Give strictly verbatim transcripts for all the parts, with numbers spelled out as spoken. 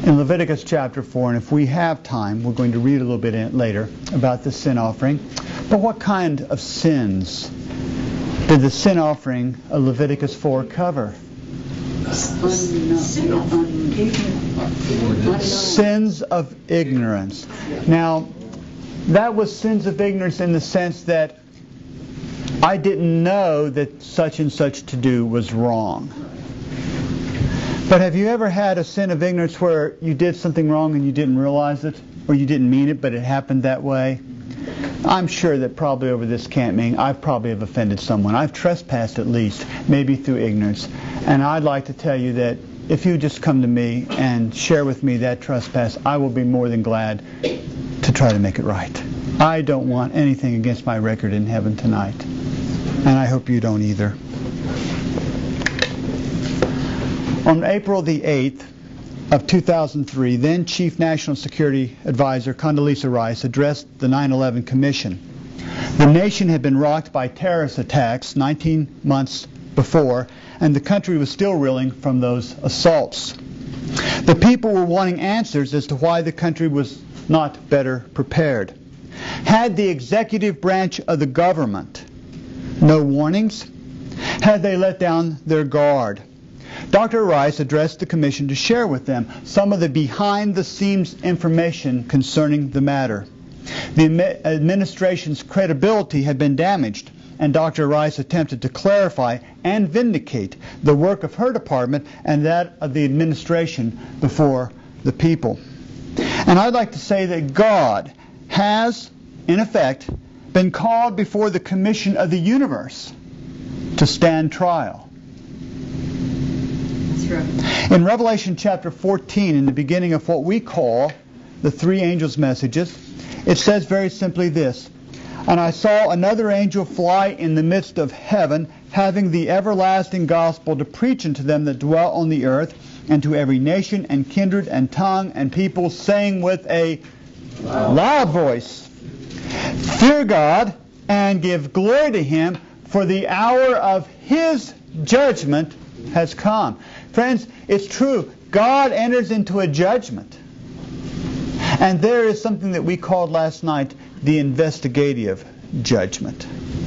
in Leviticus chapter four, and if we have time, we're going to read a little bit in it later about the sin offering. But what kind of sins did the sin offering of Leviticus four cover? Sins of ignorance. Now, that was sins of ignorance in the sense that I didn't know that such and such to do was wrong. But have you ever had a sin of ignorance where you did something wrong and you didn't realize it, or you didn't mean it, but it happened that way? I'm sure that probably over this camp meeting, I probably have offended someone. I've trespassed at least, maybe through ignorance. And I'd like to tell you that if you just come to me and share with me that trespass, I will be more than glad to try to make it right. I don't want anything against my record in heaven tonight. And I hope you don't either. On April the eighth of two thousand three, then Chief National Security Advisor Condoleezza Rice addressed the nine eleven Commission. The nation had been rocked by terrorist attacks nineteen months before, and the country was still reeling from those assaults. The people were wanting answers as to why the country was not better prepared. Had the executive branch of the government no warnings? Had they let down their guard? Doctor Rice addressed the Commission to share with them some of the behind-the-scenes information concerning the matter. The administration's credibility had been damaged, and Doctor Rice attempted to clarify and vindicate the work of her department and that of the administration before the people. And I'd like to say that God has, in effect, been called before the Commission of the universe to stand trial. In Revelation chapter fourteen, in the beginning of what we call the three angels' messages, it says very simply this: "And I saw another angel fly in the midst of heaven, having the everlasting gospel to preach unto them that dwell on the earth, and to every nation and kindred and tongue and people, saying with a loud voice, Fear God and give glory to Him, for the hour of His judgment has come." Friends, it's true. God enters into a judgment. And there is something that we called last night the investigative judgment.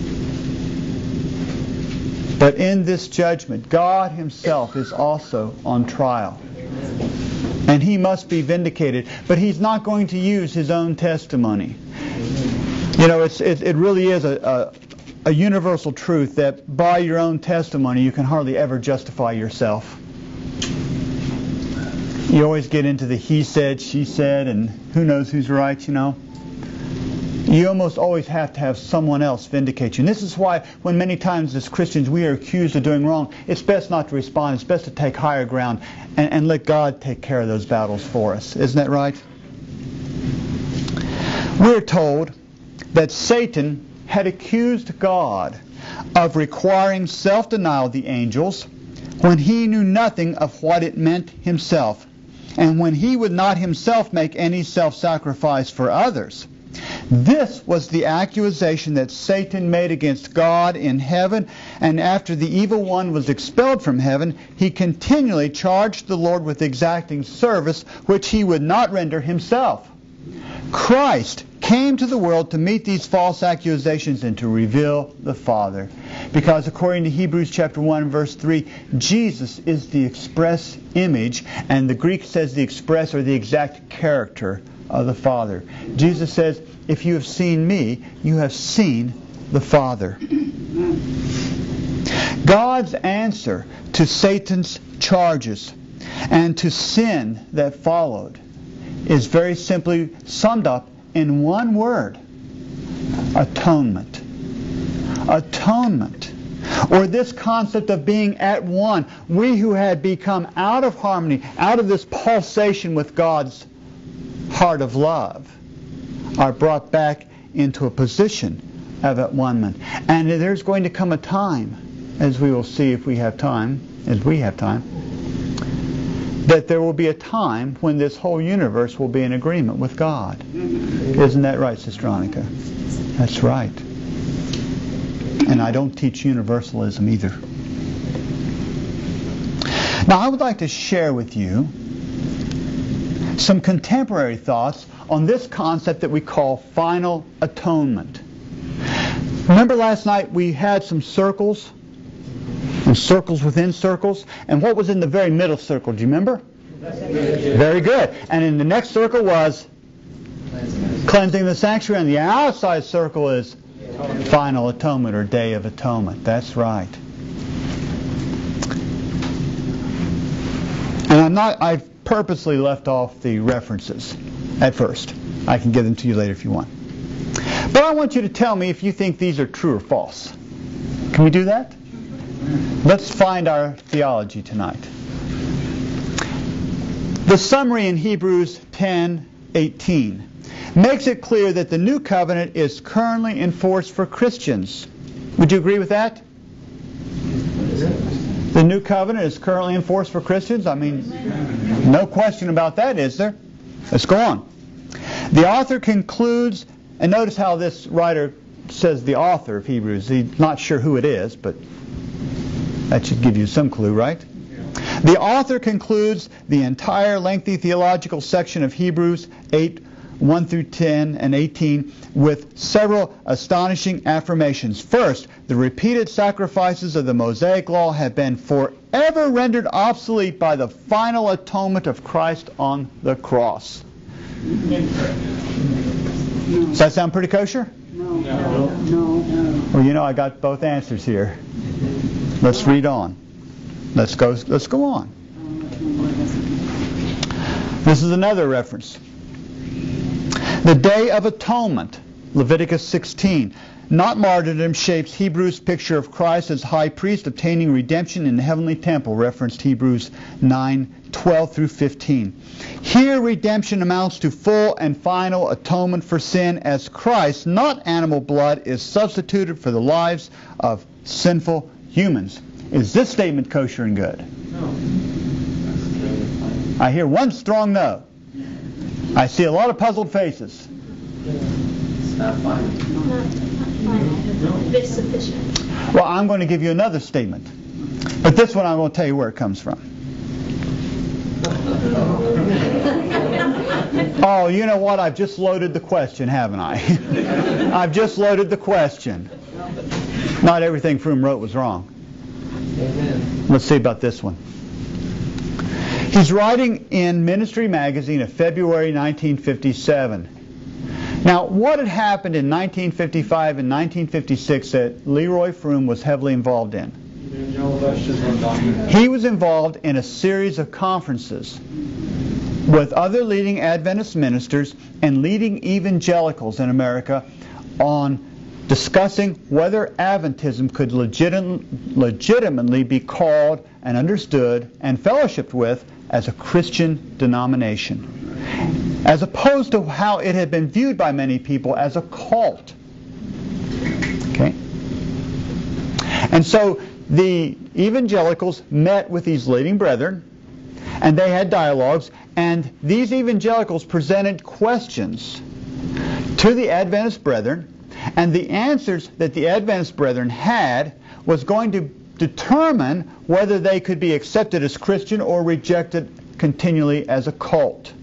But in this judgment, God Himself is also on trial. And He must be vindicated. But He's not going to use His own testimony. You know, it's, it, it really is a, a, a universal truth that by your own testimony you can hardly ever justify yourself. You always get into the he said, she said, and who knows who's right, you know. You almost always have to have someone else vindicate you. And this is why when many times as Christians we are accused of doing wrong, it's best not to respond. It's best to take higher ground and, and let God take care of those battles for us. Isn't that right? We're told that Satan had accused God of requiring self-denial of the angels when he knew nothing of what it meant himself, and when he would not himself make any self-sacrifice for others. This was the accusation that Satan made against God in heaven, and after the evil one was expelled from heaven, he continually charged the Lord with exacting service which he would not render himself. Christ came to the world to meet these false accusations and to reveal the Father. Because according to Hebrews chapter one verse three, Jesus is the express image, and the Greek says the express or the exact character of the Father. Jesus says, if you have seen me, you have seen the Father. God's answer to Satan's charges and to sin that followed is very simply summed up in one word: atonement. Atonement. Or this concept of being at one. We who had become out of harmony, out of this pulsation with God's heart of love, are brought back into a position of at one-ment. And there's going to come a time, as we will see if we have time, as we have time, that there will be a time when this whole universe will be in agreement with God. Isn't that right, Sister Annika? That's right. And I don't teach universalism either. Now, I would like to share with you some contemporary thoughts on this concept that we call final atonement. Remember last night we had some circles, and circles within circles, and what was in the very middle circle? Do you remember? Very good. And in the next circle was cleansing the sanctuary, and the outside circle is final atonement or Day of Atonement. That's right. And I'm not, I've purposely left off the references at first. I can give them to you later if you want. But I want you to tell me if you think these are true or false. Can we do that? Let's find our theology tonight. The summary in Hebrews ten eighteen makes it clear that the new covenant is currently in force for Christians. Would you agree with that? The new covenant is currently in force for Christians? I mean, no question about that, is there? Let's go on. The author concludes, and notice how this writer says the author of Hebrews. He's not sure who it is, but that should give you some clue, right? The author concludes the entire lengthy theological section of Hebrews eight, one through ten and eighteen with several astonishing affirmations. First, the repeated sacrifices of the Mosaic Law have been forever rendered obsolete by the final atonement of Christ on the cross. Does that sound pretty kosher? No. No. No. Well, you know, I got both answers here. Let's read on. Let's go. Let's go on. This is another reference. The Day of Atonement, Leviticus sixteen. Not martyrdom shapes Hebrews' picture of Christ as high priest obtaining redemption in the heavenly temple, referenced Hebrews nine, twelve through fifteen. Here redemption amounts to full and final atonement for sin as Christ, not animal blood, is substituted for the lives of sinful humans. Is this statement kosher and good? No. I hear one strong no. I see a lot of puzzled faces. It's not final. Not final. It's sufficient. Well, I'm going to give you another statement. But this one I'm going to tell you where it comes from. Oh, you know what? I've just loaded the question, haven't I? I've just loaded the question. Not everything Froome wrote was wrong. Amen. Let's see about this one. He's writing in Ministry Magazine of February nineteen fifty-seven. Now, what had happened in nineteen fifty-five and nineteen fifty-six that Leroy Froome was heavily involved in? He was involved in a series of conferences with other leading Adventist ministers and leading evangelicals in America on discussing whether Adventism could legit- legitimately be called and understood and fellowshipped with as a Christian denomination, as opposed to how it had been viewed by many people as a cult. Okay? And so the evangelicals met with these leading brethren, and they had dialogues, and these evangelicals presented questions to the Adventist brethren, and the answers that the Adventist brethren had was going to determine whether they could be accepted as Christian or rejected continually as a cult.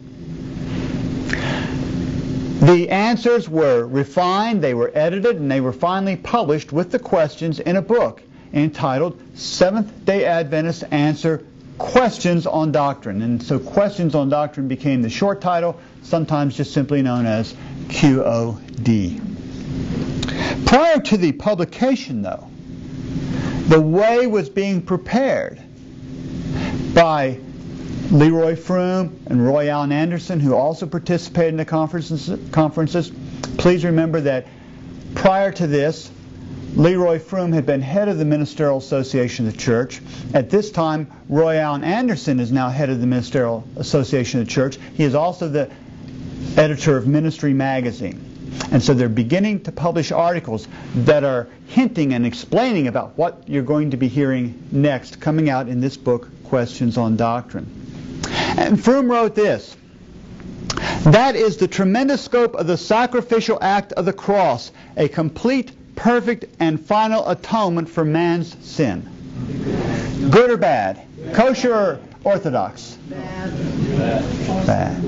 The answers were refined, they were edited, and they were finally published with the questions in a book entitled Seventh-day Adventists Answer Questions on Doctrine. And so Questions on Doctrine became the short title, sometimes just simply known as Q O D. Prior to the publication, though, the way was being prepared by Leroy Froome and Roy Allen Anderson, who also participated in the conferences. conferences. Please remember that prior to this, Leroy Froome had been head of the Ministerial Association of the Church. At this time, Roy Allen Anderson is now head of the Ministerial Association of the Church. He is also the editor of Ministry Magazine. And so they're beginning to publish articles that are hinting and explaining about what you're going to be hearing next, coming out in this book, Questions on Doctrine. And Froome wrote this: "That is the tremendous scope of the sacrificial act of the cross, a complete, perfect, and final atonement for man's sin." Good or bad? Kosher or, Orthodox? Bad. Bad.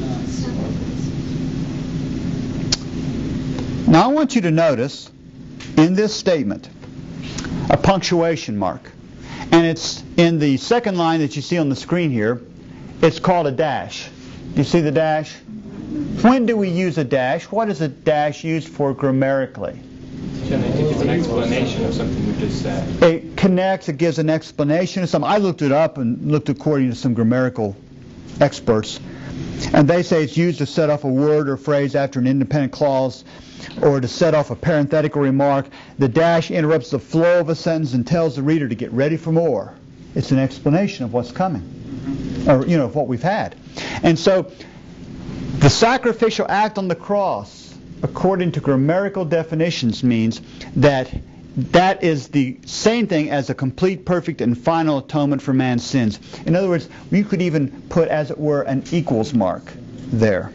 Now I want you to notice in this statement a punctuation mark. And it's in the second line that you see on the screen here. It's called a dash. Do you see the dash? When do we use a dash? What is a dash used for grammatically? It's an explanation of something we just said. It connects, it gives an explanation of something. I looked it up and looked according to some grammatical experts. And they say it's used to set off a word or phrase after an independent clause or to set off a parenthetical remark. The dash interrupts the flow of a sentence and tells the reader to get ready for more. It's an explanation of what's coming, or, you know, of what we've had. And so the sacrificial act on the cross, according to grammatical definitions, means that that is the same thing as a complete, perfect, and final atonement for man's sins. In other words, you could even put, as it were, an equals mark there.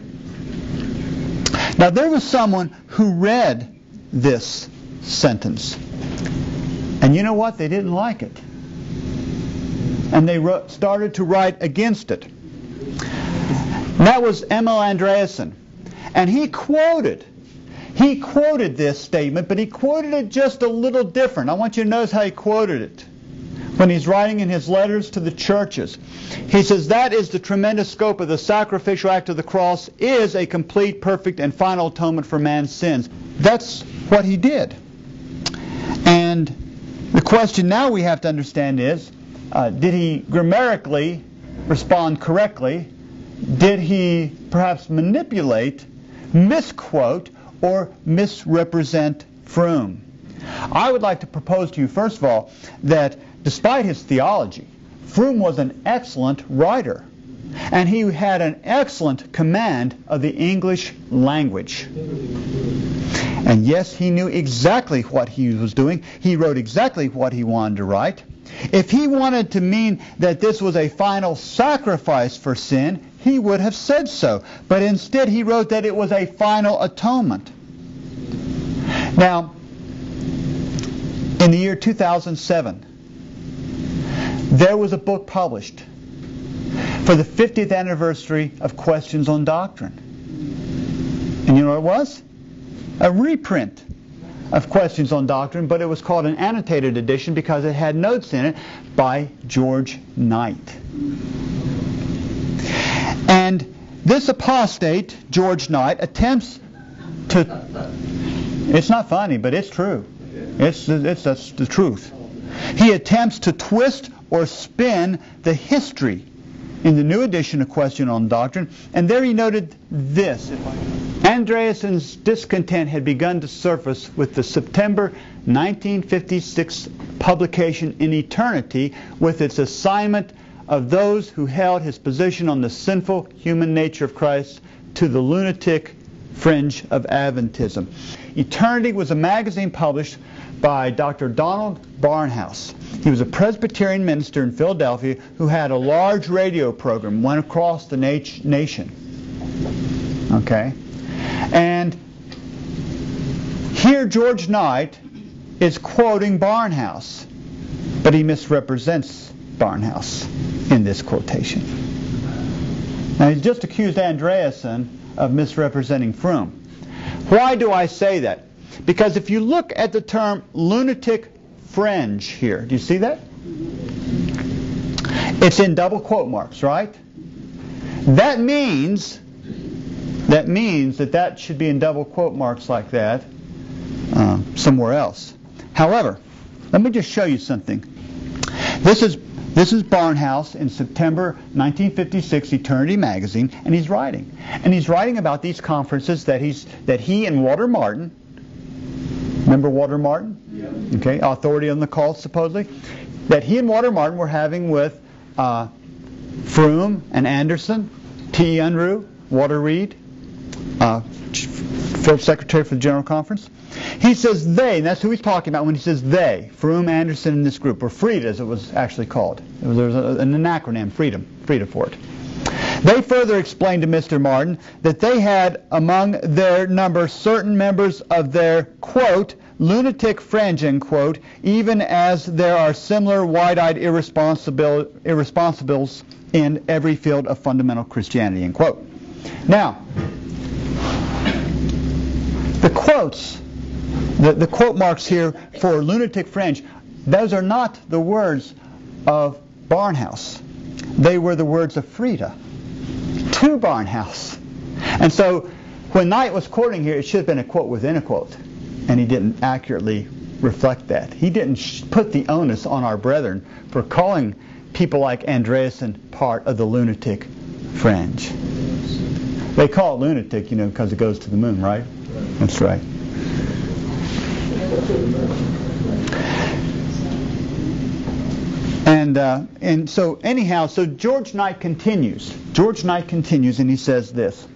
Now, there was someone who read this sentence, and you know what? They didn't like it. And they wrote, started to write against it. That was Emil Andreasen. And he quoted, he quoted this statement, but he quoted it just a little different. I want you to notice how he quoted it. When he's writing in his letters to the churches, he says, that is the tremendous scope of the sacrificial act of the cross, is a complete, perfect, and final atonement for man's sins. That's what he did. And the question now we have to understand is, uh, did he grammatically respond correctly? Did he perhaps manipulate, misquote, or misrepresent Froome? I would like to propose to you, first of all, that despite his theology, Froome was an excellent writer, and he had an excellent command of the English language. And yes, he knew exactly what he was doing. He wrote exactly what he wanted to write. If he wanted to mean that this was a final sacrifice for sin, he would have said so. But instead he wrote that it was a final atonement. Now, in the year two thousand seven, there was a book published for the fiftieth anniversary of Questions on Doctrine. And you know what it was? A reprint of Questions on Doctrine, but it was called an annotated edition because it had notes in it by George Knight. And this apostate, George Knight, attempts to... It's not funny, but it's true. It's, it's that's the truth. He attempts to twist or spin the history in the new edition of Question on Doctrine, and there he noted this. Andreasen's discontent had begun to surface with the September nineteen fifty-six publication in Eternity, with its assignment of those who held his position on the sinful human nature of Christ to the lunatic fringe of Adventism. Eternity was a magazine published by Doctor Donald Barnhouse. He was a Presbyterian minister in Philadelphia who had a large radio program, went across the nat- nation. Okay? And here George Knight is quoting Barnhouse, but he misrepresents Barnhouse in this quotation. Now, he's just accused Andreasen of misrepresenting Froome. Why do I say that? Because if you look at the term lunatic fringe here, do you see that? It's in double quote marks, right? That means that means that that should be in double quote marks like that uh, somewhere else. However, let me just show you something. This is This is Barnhouse in September nineteen fifty-six, Eternity magazine, and he's writing. And he's writing about these conferences that he's that he and Walter Martin, remember Walter Martin? Yeah. Okay, authority on the cult supposedly, that he and Walter Martin were having with uh, Froome and Anderson, T E Unruh, Walter Reed, uh, Philip Secretary for the General Conference. He says they, and that's who he's talking about when he says they, Froome, Anderson, and this group, or Freed as it was actually called. It was, there was a, an acronym, Freedom, Freedom for it. They further explained to Mister Martin that they had among their number certain members of their, quote, lunatic fringe, end quote, even as there are similar wide-eyed irresponsible, irresponsibles in every field of fundamental Christianity, end quote. Now, the quotes, the, the quote marks here for lunatic fringe, those are not the words of Barnhouse. They were the words of Frieda to Barnhouse. And so when Knight was quoting here, it should have been a quote within a quote, and he didn't accurately reflect that. He didn't sh- put the onus on our brethren for calling people like Andreasen part of the lunatic fringe. They call it lunatic, you know, because it goes to the moon, right? That's right. And uh, and so anyhow, so George Knight continues. George Knight continues, and he says this: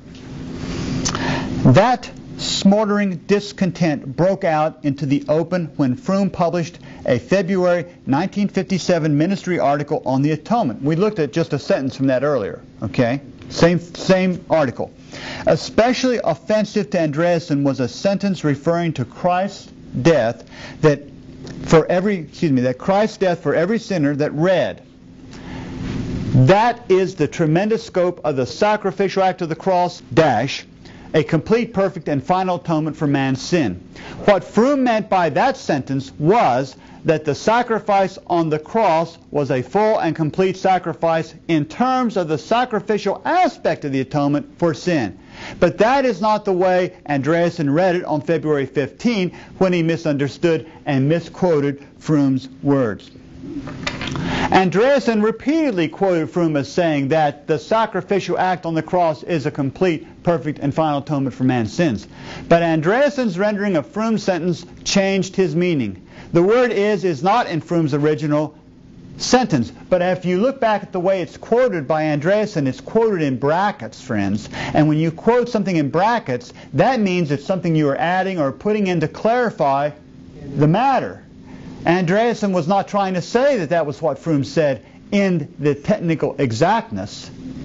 that smoldering discontent broke out into the open when Froome published a February nineteen fifty-seven ministry article on the Atonement. We looked at just a sentence from that earlier. Okay, same same article. Especially offensive to Andreasen was a sentence referring to Christ's death that for every excuse me that Christ's death for every sinner that read. That is the tremendous scope of the sacrificial act of the cross dash. A complete, perfect, and final atonement for man's sin. What Froome meant by that sentence was that the sacrifice on the cross was a full and complete sacrifice in terms of the sacrificial aspect of the atonement for sin. But that is not the way Andreasen read it on February fifteenth when he misunderstood and misquoted Froome's words. Andreasen repeatedly quoted Froome as saying that the sacrificial act on the cross is a complete, perfect, and final atonement for man's sins. But Andreasen's rendering of Froome's sentence changed his meaning. The word is is not in Froome's original sentence, but if you look back at the way it's quoted by Andreasen, it's quoted in brackets, friends. And when you quote something in brackets, that means it's something you are adding or putting in to clarify the matter. Andreasen was not trying to say that that was what Froome said in the technical exactness.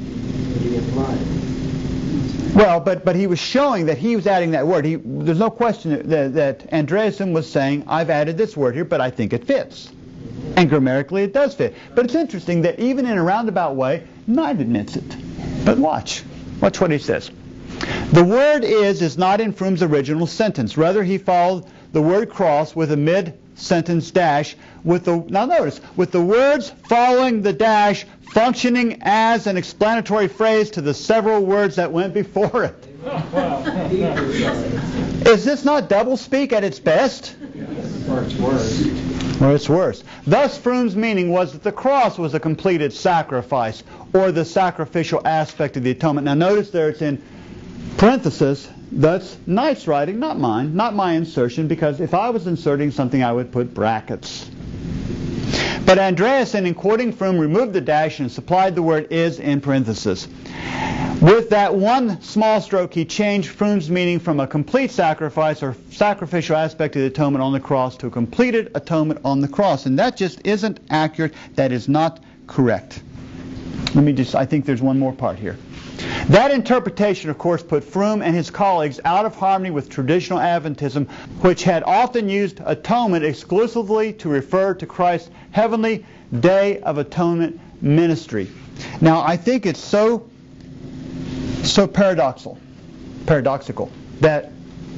Well, but but he was showing that he was adding that word. He, there's no question that, that Andreasen was saying, I've added this word here, but I think it fits. And grammatically it does fit. But it's interesting that even in a roundabout way, Knight admits it. But watch. Watch what he says. The word is is not in Froome's original sentence. Rather, he followed the word cross with a mid-sentence dash, with the, now notice, with the words following the dash functioning as an explanatory phrase to the several words that went before it. Is this not doublespeak at its best? Or it's worse. Or it's worse. Thus, Froome's meaning was that the cross was a completed sacrifice, or the sacrificial aspect of the atonement. Now notice there it's in parenthesis. That's Knight's writing, not mine, not my insertion, because if I was inserting something, I would put brackets. But Andreasen, in quoting Froome, removed the dash and supplied the word is in parenthesis. With that one small stroke, he changed Froome's meaning from a complete sacrifice or sacrificial aspect of the atonement on the cross to a completed atonement on the cross. And that just isn't accurate. That is not correct. Let me just, I think there's one more part here. That interpretation, of course, put Froome and his colleagues out of harmony with traditional Adventism, which had often used atonement exclusively to refer to Christ's heavenly Day of Atonement ministry. Now, I think it's so so paradoxical, paradoxical that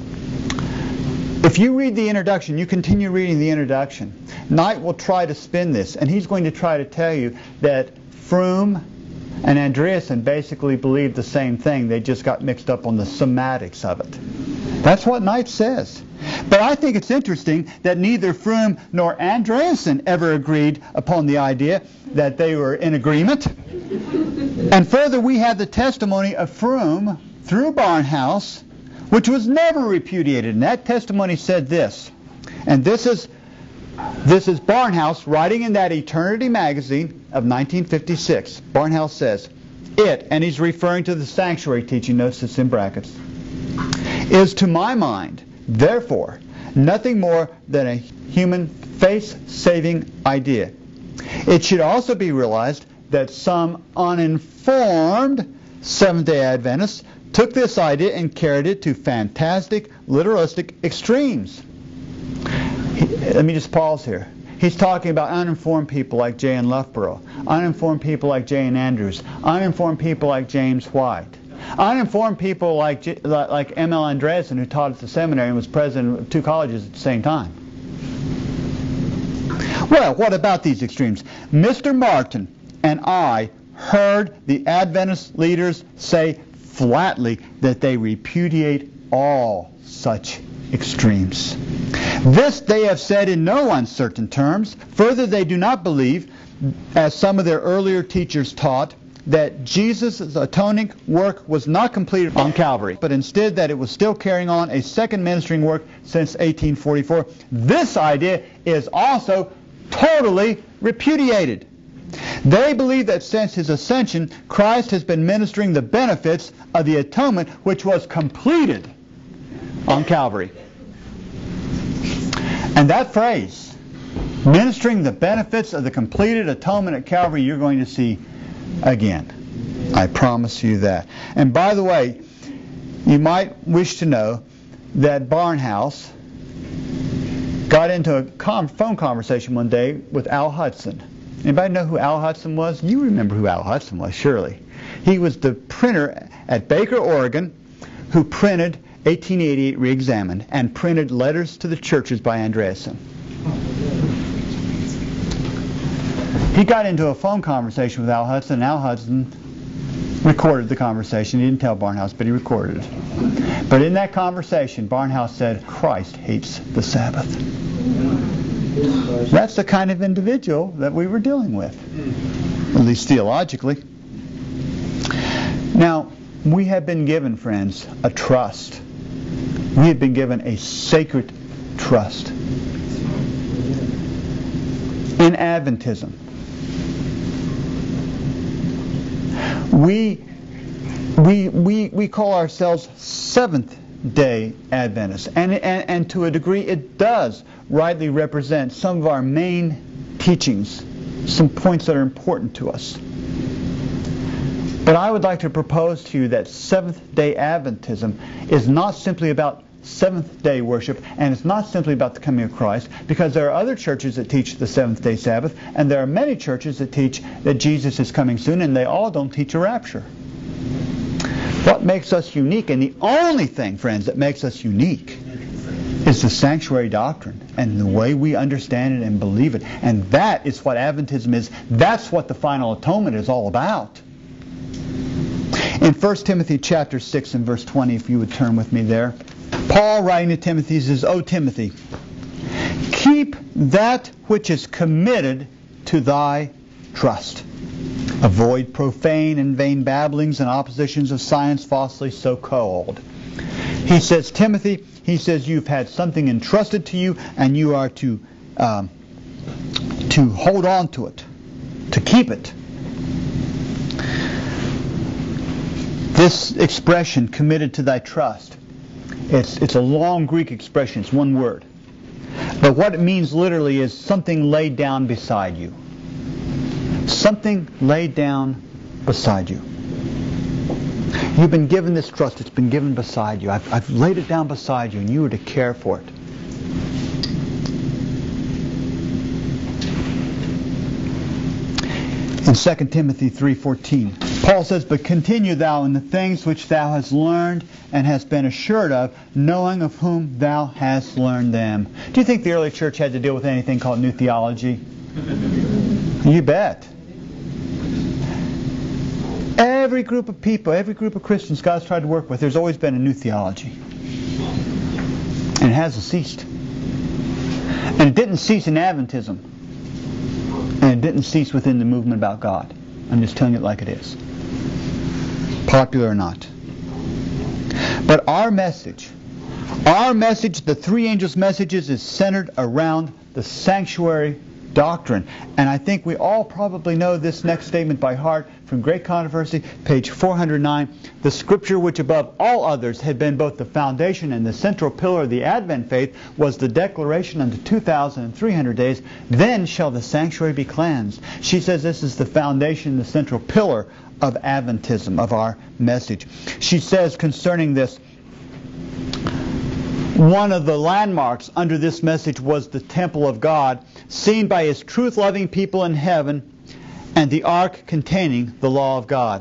if you read the introduction, you continue reading the introduction, Knight will try to spin this, and he's going to try to tell you that Froome and Andreasen basically believed the same thing. They just got mixed up on the semantics of it. That's what Knight says. But I think it's interesting that neither Froome nor Andreasen ever agreed upon the idea that they were in agreement. And further, we have the testimony of Froome through Barnhouse, which was never repudiated. And that testimony said this, and this is This is Barnhouse writing in that Eternity magazine of nineteen fifty-six. Barnhouse says, it, and he's referring to the sanctuary teaching, notice it's in brackets, is to my mind, therefore, nothing more than a human face-saving idea. It should also be realized that some uninformed Seventh-day Adventists took this idea and carried it to fantastic, literalistic extremes. He, let me just pause here. He's talking about uninformed people like Jay in Loughborough, uninformed people like Jay in Andrews, uninformed people like James White, uninformed people like J, like M L Andreessen, who taught at the seminary and was president of two colleges at the same time. Well, what about these extremes? Mister Martin and I heard the Adventist leaders say flatly that they repudiate all such extremes. This they have said in no uncertain terms. Further, they do not believe, as some of their earlier teachers taught, that Jesus' atoning work was not completed on Calvary, but instead that it was still carrying on a second ministering work since eighteen forty-four. This idea is also totally repudiated. They believe that since his ascension, Christ has been ministering the benefits of the atonement which was completed on Calvary. And that phrase, ministering the benefits of the completed atonement at Calvary, you're going to see again. I promise you that. And by the way, you might wish to know that Barnhouse got into a com- phone conversation one day with Al Hudson. Anybody know who Al Hudson was? You remember who Al Hudson was, surely. He was the printer at Baker, Oregon, who printed eighteen eighty-eight Re-Examined and printed letters to the churches by Andreessen. He got into a phone conversation with Al Hudson, and Al Hudson recorded the conversation. He didn't tell Barnhouse, but he recorded it. But in that conversation, Barnhouse said, Christ hates the Sabbath. That's the kind of individual that we were dealing with, at least theologically. Now, we have been given, friends, a trust. We have been given a sacred trust in Adventism. We, we, we, we call ourselves Seventh-day Adventists, and, and, and to a degree it does rightly represent some of our main teachings, some points that are important to us. But I would like to propose to you that Seventh-day Adventism is not simply about Seventh-day worship, and it's not simply about the coming of Christ, because there are other churches that teach the Seventh-day Sabbath, and there are many churches that teach that Jesus is coming soon, and they all don't teach a rapture. What makes us unique, and the only thing, friends, that makes us unique, is the sanctuary doctrine and the way we understand it and believe it. And that is what Adventism is. That's what the final atonement is all about. In First Timothy chapter six and verse twenty, if you would turn with me there, Paul, writing to Timothy, says, O Timothy, keep that which is committed to thy trust. Avoid profane and vain babblings and oppositions of science falsely so called. He says, Timothy, he says, you've had something entrusted to you, and you are to um, to hold on to it, to keep it. This expression, committed to thy trust, it's, it's a long Greek expression, it's one word. But what it means literally is something laid down beside you. Something laid down beside you. You've been given this trust. It's been given beside you. I've, I've laid it down beside you, and you are to care for it. In Second Timothy three fourteen, Paul says, but continue thou in the things which thou hast learned and hast been assured of, knowing of whom thou hast learned them. Do you think the early church had to deal with anything called new theology? You bet. Every group of people, every group of Christians God's tried to work with, there's always been a new theology. And it hasn't ceased. And it didn't cease in Adventism. And it didn't cease within the movement about God. I'm just telling it like it is. Popular or not. But our message, our message, the three angels' messages, is centered around the sanctuary doctrine. And I think we all probably know this next statement by heart from Great Controversy, page four hundred nine. The scripture which above all others had been both the foundation and the central pillar of the Advent faith was the declaration unto two thousand three hundred days, then shall the sanctuary be cleansed. She says this is the foundation, the central pillar of Adventism, of our message. She says concerning this, One of the landmarks under this message was the temple of God, seen by His truth-loving people in heaven, and the ark containing the law of God.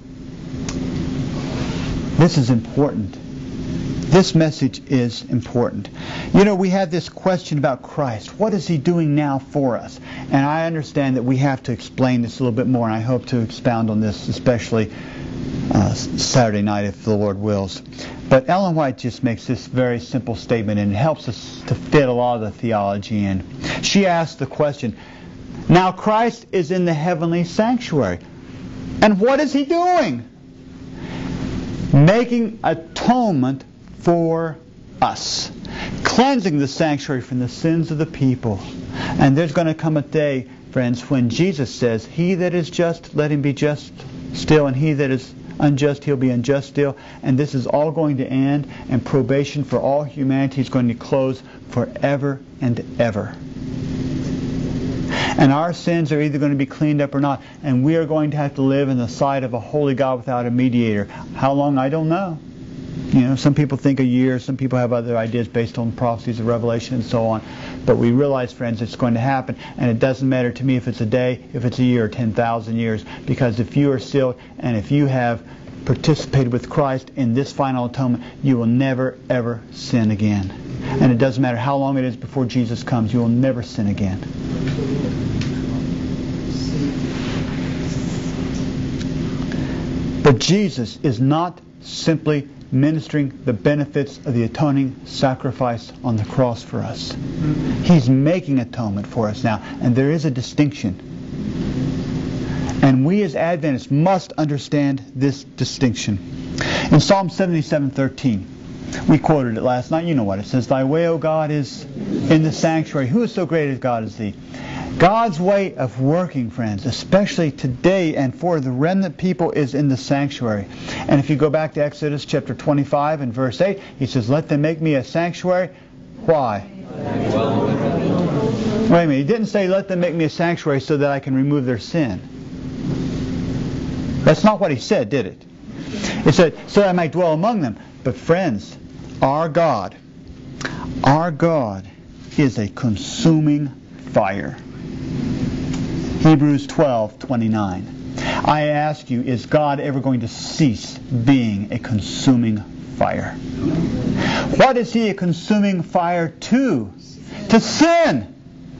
This is important. This message is important. You know, we have this question about Christ. What is He doing now for us? And I understand that we have to explain this a little bit more, and I hope to expound on this, especially uh, Saturday night, if the Lord wills. But Ellen White just makes this very simple statement, and it helps us to fit a lot of the theology in. She asks the question, now Christ is in the heavenly sanctuary. And what is He doing? Making atonement for us, cleansing the sanctuary from the sins of the people. And there's going to come a day, friends, when Jesus says, he that is just, let him be just still, and he that is unjust, he'll be unjust still. And this is all going to end, and probation for all humanity is going to close forever and ever. And our sins are either going to be cleaned up or not, and we are going to have to live in the sight of a holy God without a mediator. How long? I don't know. You know, some people think a year, some people have other ideas based on prophecies of Revelation and so on. But we realize, friends, it's going to happen. And it doesn't matter to me if it's a day, if it's a year, or ten thousand years. Because if you are sealed and if you have participated with Christ in this final atonement, you will never, ever sin again. And it doesn't matter how long it is before Jesus comes, you will never sin again. But Jesus is not simply ministering the benefits of the atoning sacrifice on the cross for us. He's making atonement for us now, and there is a distinction. And we as Adventists must understand this distinction. In Psalm seventy-seven thirteen, we quoted it last night. You know what it says. Thy way, O God, is in the sanctuary. Who is so great as God as thee? God's way of working, friends, especially today and for the remnant people, is in the sanctuary. And if you go back to Exodus chapter twenty-five and verse eight, He says, let them make me a sanctuary. Why? Wait a minute. He didn't say, let them make me a sanctuary so that I can remove their sin. That's not what He said, did it? It said, so that I might dwell among them. But friends, our God, our God is a consuming fire. Hebrews twelve twenty-nine. I ask you, is God ever going to cease being a consuming fire? What is He a consuming fire to? To sin.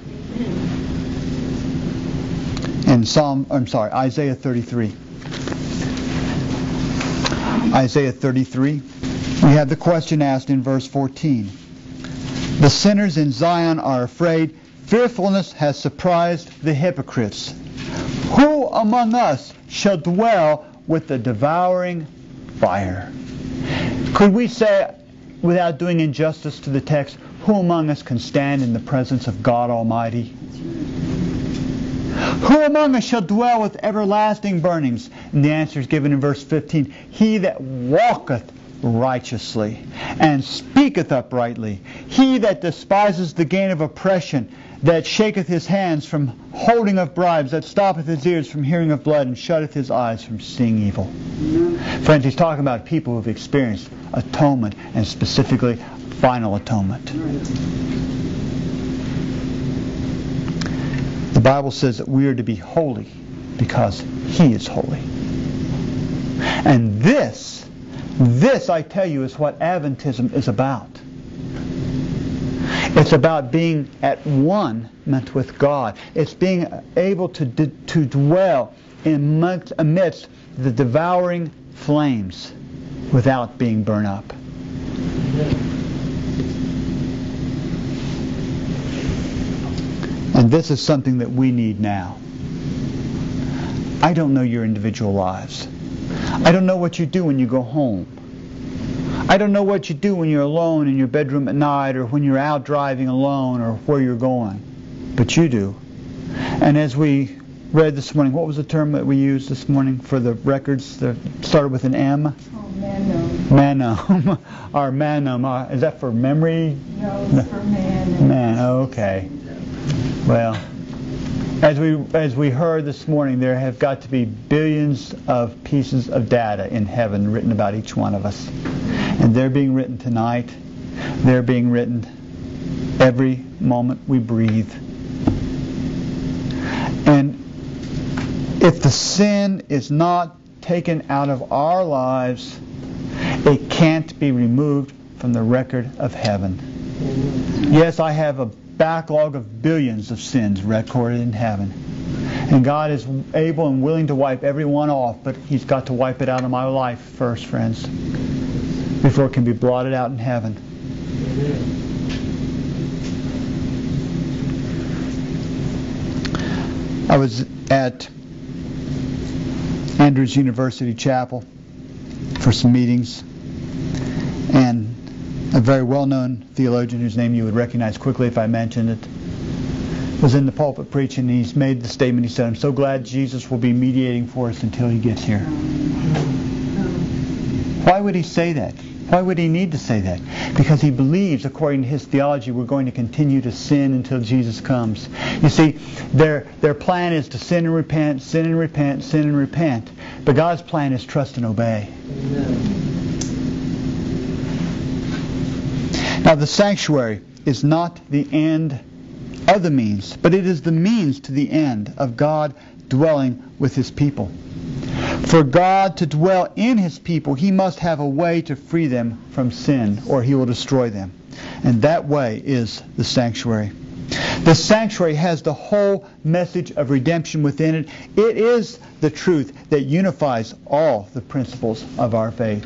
In Psalm, I'm sorry, Isaiah thirty-three. Isaiah thirty-three. We have the question asked in verse fourteen. The sinners in Zion are afraid. Fearfulness has surprised the hypocrites. Who among us shall dwell with the devouring fire? Could we say, without doing injustice to the text, who among us can stand in the presence of God Almighty? Who among us shall dwell with everlasting burnings? And the answer is given in verse fifteen. He that walketh righteously and speaketh uprightly. He that despises the gain of oppression, that shaketh his hands from holding of bribes, that stoppeth his ears from hearing of blood, and shutteth his eyes from seeing evil. Mm-hmm. Friends, he's talking about people who have experienced atonement, and specifically final atonement. The Bible says that we are to be holy because He is holy. And this, this, I tell you, is what Adventism is about. It's about being at one meant with God. It's being able to d- to dwell in amidst, amidst the devouring flames without being burned up. And this is something that we need now. I don't know your individual lives. I don't know what you do when you go home. I don't know what you do when you're alone in your bedroom at night, or when you're out driving alone, or where you're going. But you do. And as we read this morning, what was the term that we used this morning for the records that started with an M? Oh, manum. Manum. Our manum. Uh, is that for memory? No, it's for man. Man, okay. Well, as we as we heard this morning, there have got to be billions of pieces of data in heaven written about each one of us. And they're being written tonight. They're being written every moment we breathe. And if the sin is not taken out of our lives, it can't be removed from the record of heaven. Yes, I have a backlog of billions of sins recorded in heaven. And God is able and willing to wipe every one off, but He's got to wipe it out of my life first, friends, before it can be blotted out in heaven. I was at Andrews University Chapel for some meetings, and a very well-known theologian whose name you would recognize quickly if I mentioned it was in the pulpit preaching, and he's made the statement. He said, "I'm so glad Jesus will be mediating for us until He gets here." Why would he say that? Why would he need to say that? Because he believes, according to his theology, we're going to continue to sin until Jesus comes. You see, their their plan is to sin and repent, sin and repent, sin and repent. But God's plan is trust and obey. Amen. Now, the sanctuary is not the end of the means, but it is the means to the end of God dwelling with His people. For God to dwell in His people, He must have a way to free them from sin, or He will destroy them. And that way is the sanctuary. The sanctuary has the whole message of redemption within it. It is the truth that unifies all the principles of our faith.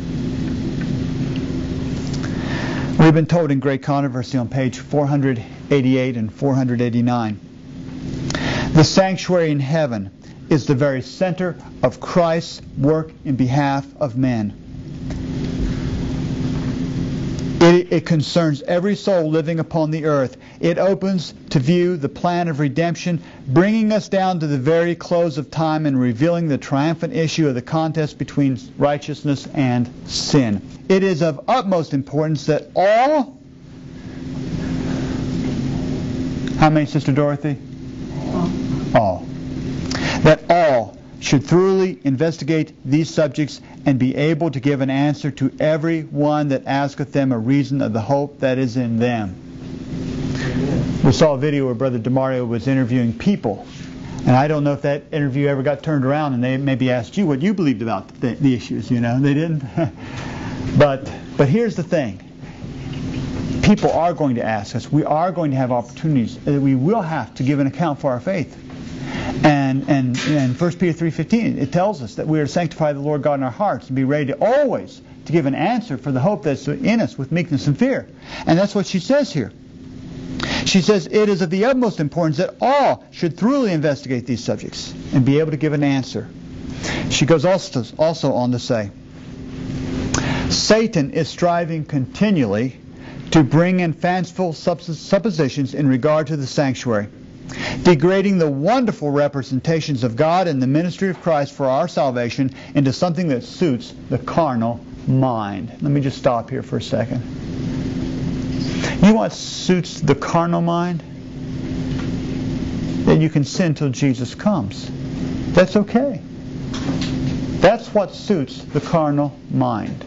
We've been told in Great Controversy on page four eighty-eight and four eighty-nine, the sanctuary in heaven is the very center of Christ's work in behalf of men. It, it concerns every soul living upon the earth. It opens to view the plan of redemption, bringing us down to the very close of time and revealing the triumphant issue of the contest between righteousness and sin. It is of utmost importance that all... How many, Sister Dorothy? All. That all should thoroughly investigate these subjects and be able to give an answer to every one that asketh them a reason of the hope that is in them. We saw a video where Brother DeMario was interviewing people, and I don't know if that interview ever got turned around and they maybe asked you what you believed about the, the issues. You know, they didn't. but but here's the thing. People are going to ask us. We are going to have opportunities. We will have to give an account for our faith. And and in First Peter three fifteen, it tells us that we are to sanctify the Lord God in our hearts and be ready to always to give an answer for the hope that's in us with meekness and fear. And that's what she says here. She says, it is of the utmost importance that all should thoroughly investigate these subjects and be able to give an answer. She goes also, also on to say, Satan is striving continually to bring in fanciful suppositions in regard to the sanctuary, degrading the wonderful representations of God and the ministry of Christ for our salvation into something that suits the carnal mind. Let me just stop here for a second. You know what suits the carnal mind? That you can sin till Jesus comes. That's okay. That's what suits the carnal mind.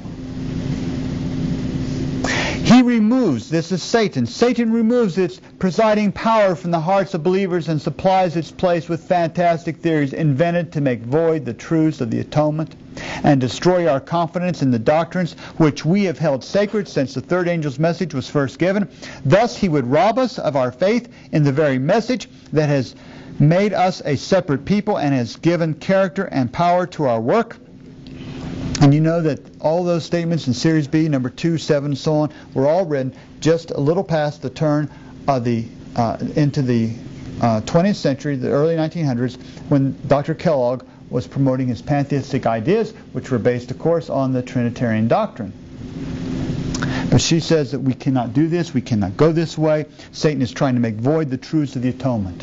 He removes, this is Satan, Satan removes its presiding power from the hearts of believers and supplies its place with fantastic theories invented to make void the truths of the atonement and destroy our confidence in the doctrines which we have held sacred since the third angel's message was first given. Thus he would rob us of our faith in the very message that has made us a separate people and has given character and power to our work. And you know that all those statements in Series B, number two, seven, and so on, were all written just a little past the turn of the uh, into the uh, twentieth century, the early nineteen hundreds, when Doctor Kellogg was promoting his pantheistic ideas, which were based, of course, on the Trinitarian doctrine. But she says that we cannot do this, we cannot go this way. Satan is trying to make void the truths of the atonement.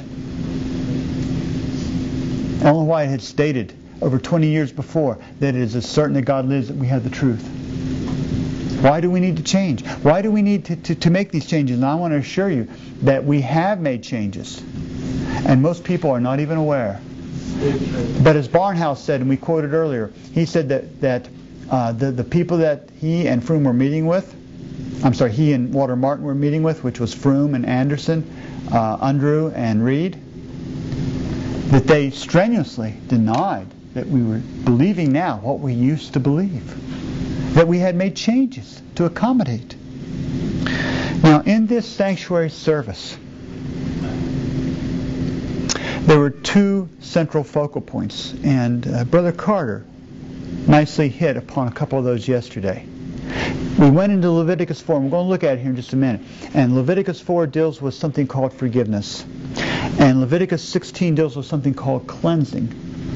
Ellen White had stated over twenty years before that it is as certain that God lives that we have the truth. Why do we need to change? Why do we need to, to, to make these changes? And I want to assure you that we have made changes. And most people are not even aware. But as Barnhouse said, and we quoted earlier, he said that, that uh, the, the people that he and Froome were meeting with, I'm sorry, he and Walter Martin were meeting with, which was Froome and Anderson, uh, Unruh and Reed, that they strenuously denied that we were believing now what we used to believe, that we had made changes to accommodate. Now, in this sanctuary service, there were two central focal points, and uh, Brother Carter nicely hit upon a couple of those yesterday. We went into Leviticus four, and we're going to look at it here in just a minute. And Leviticus four deals with something called forgiveness. And Leviticus sixteen deals with something called cleansing.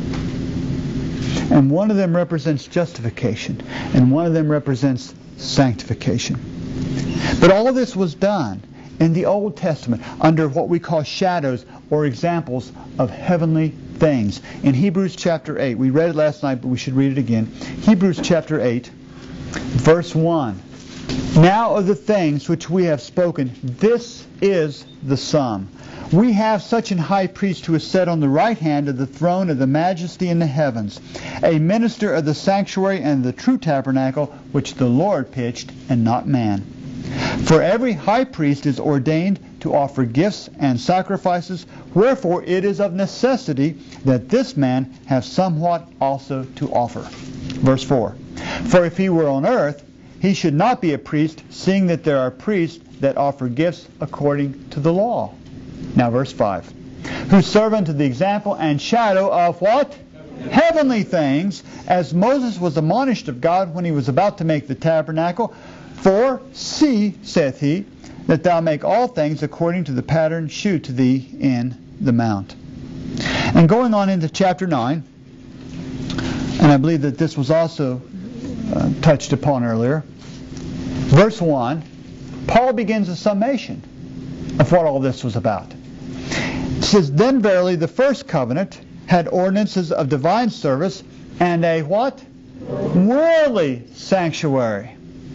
And one of them represents justification, and one of them represents sanctification. But all of this was done in the Old Testament under what we call shadows or examples of heavenly things. In Hebrews chapter eight, we read it last night, but we should read it again. Hebrews chapter eight, verse one. Now of the things which we have spoken, this is the sum. We have such an high priest who is set on the right hand of the throne of the majesty in the heavens, a minister of the sanctuary and the true tabernacle, which the Lord pitched and not man. For every high priest is ordained to offer gifts and sacrifices, wherefore it is of necessity that this man have somewhat also to offer. Verse four. For if he were on earth, he should not be a priest, seeing that there are priests that offer gifts according to the law. Now verse five. Who serve unto the example and shadow of what? Heavenly things, as Moses was admonished of God when he was about to make the tabernacle. For, see, saith he, that thou make all things according to the pattern shewed to thee in the mount. And going on into chapter nine, and I believe that this was also uh, touched upon earlier, verse one, Paul begins a summation of what all this was about. It says, Then verily the first covenant had ordinances of divine service and a what? Worldly sanctuary.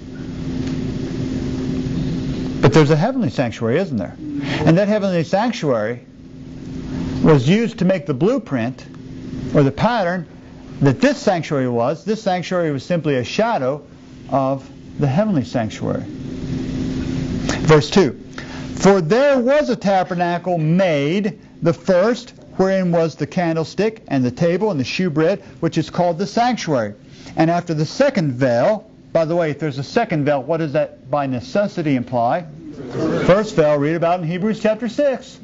But there's a heavenly sanctuary, isn't there? And that heavenly sanctuary was used to make the blueprint or the pattern that this sanctuary was. This sanctuary was simply a shadow of the heavenly sanctuary. Verse two. For there was a tabernacle made, the first, wherein was the candlestick and the table and the shewbread, which is called the sanctuary. And after the second veil, by the way, if there's a second veil, what does that by necessity imply? First veil, read about in Hebrews chapter six.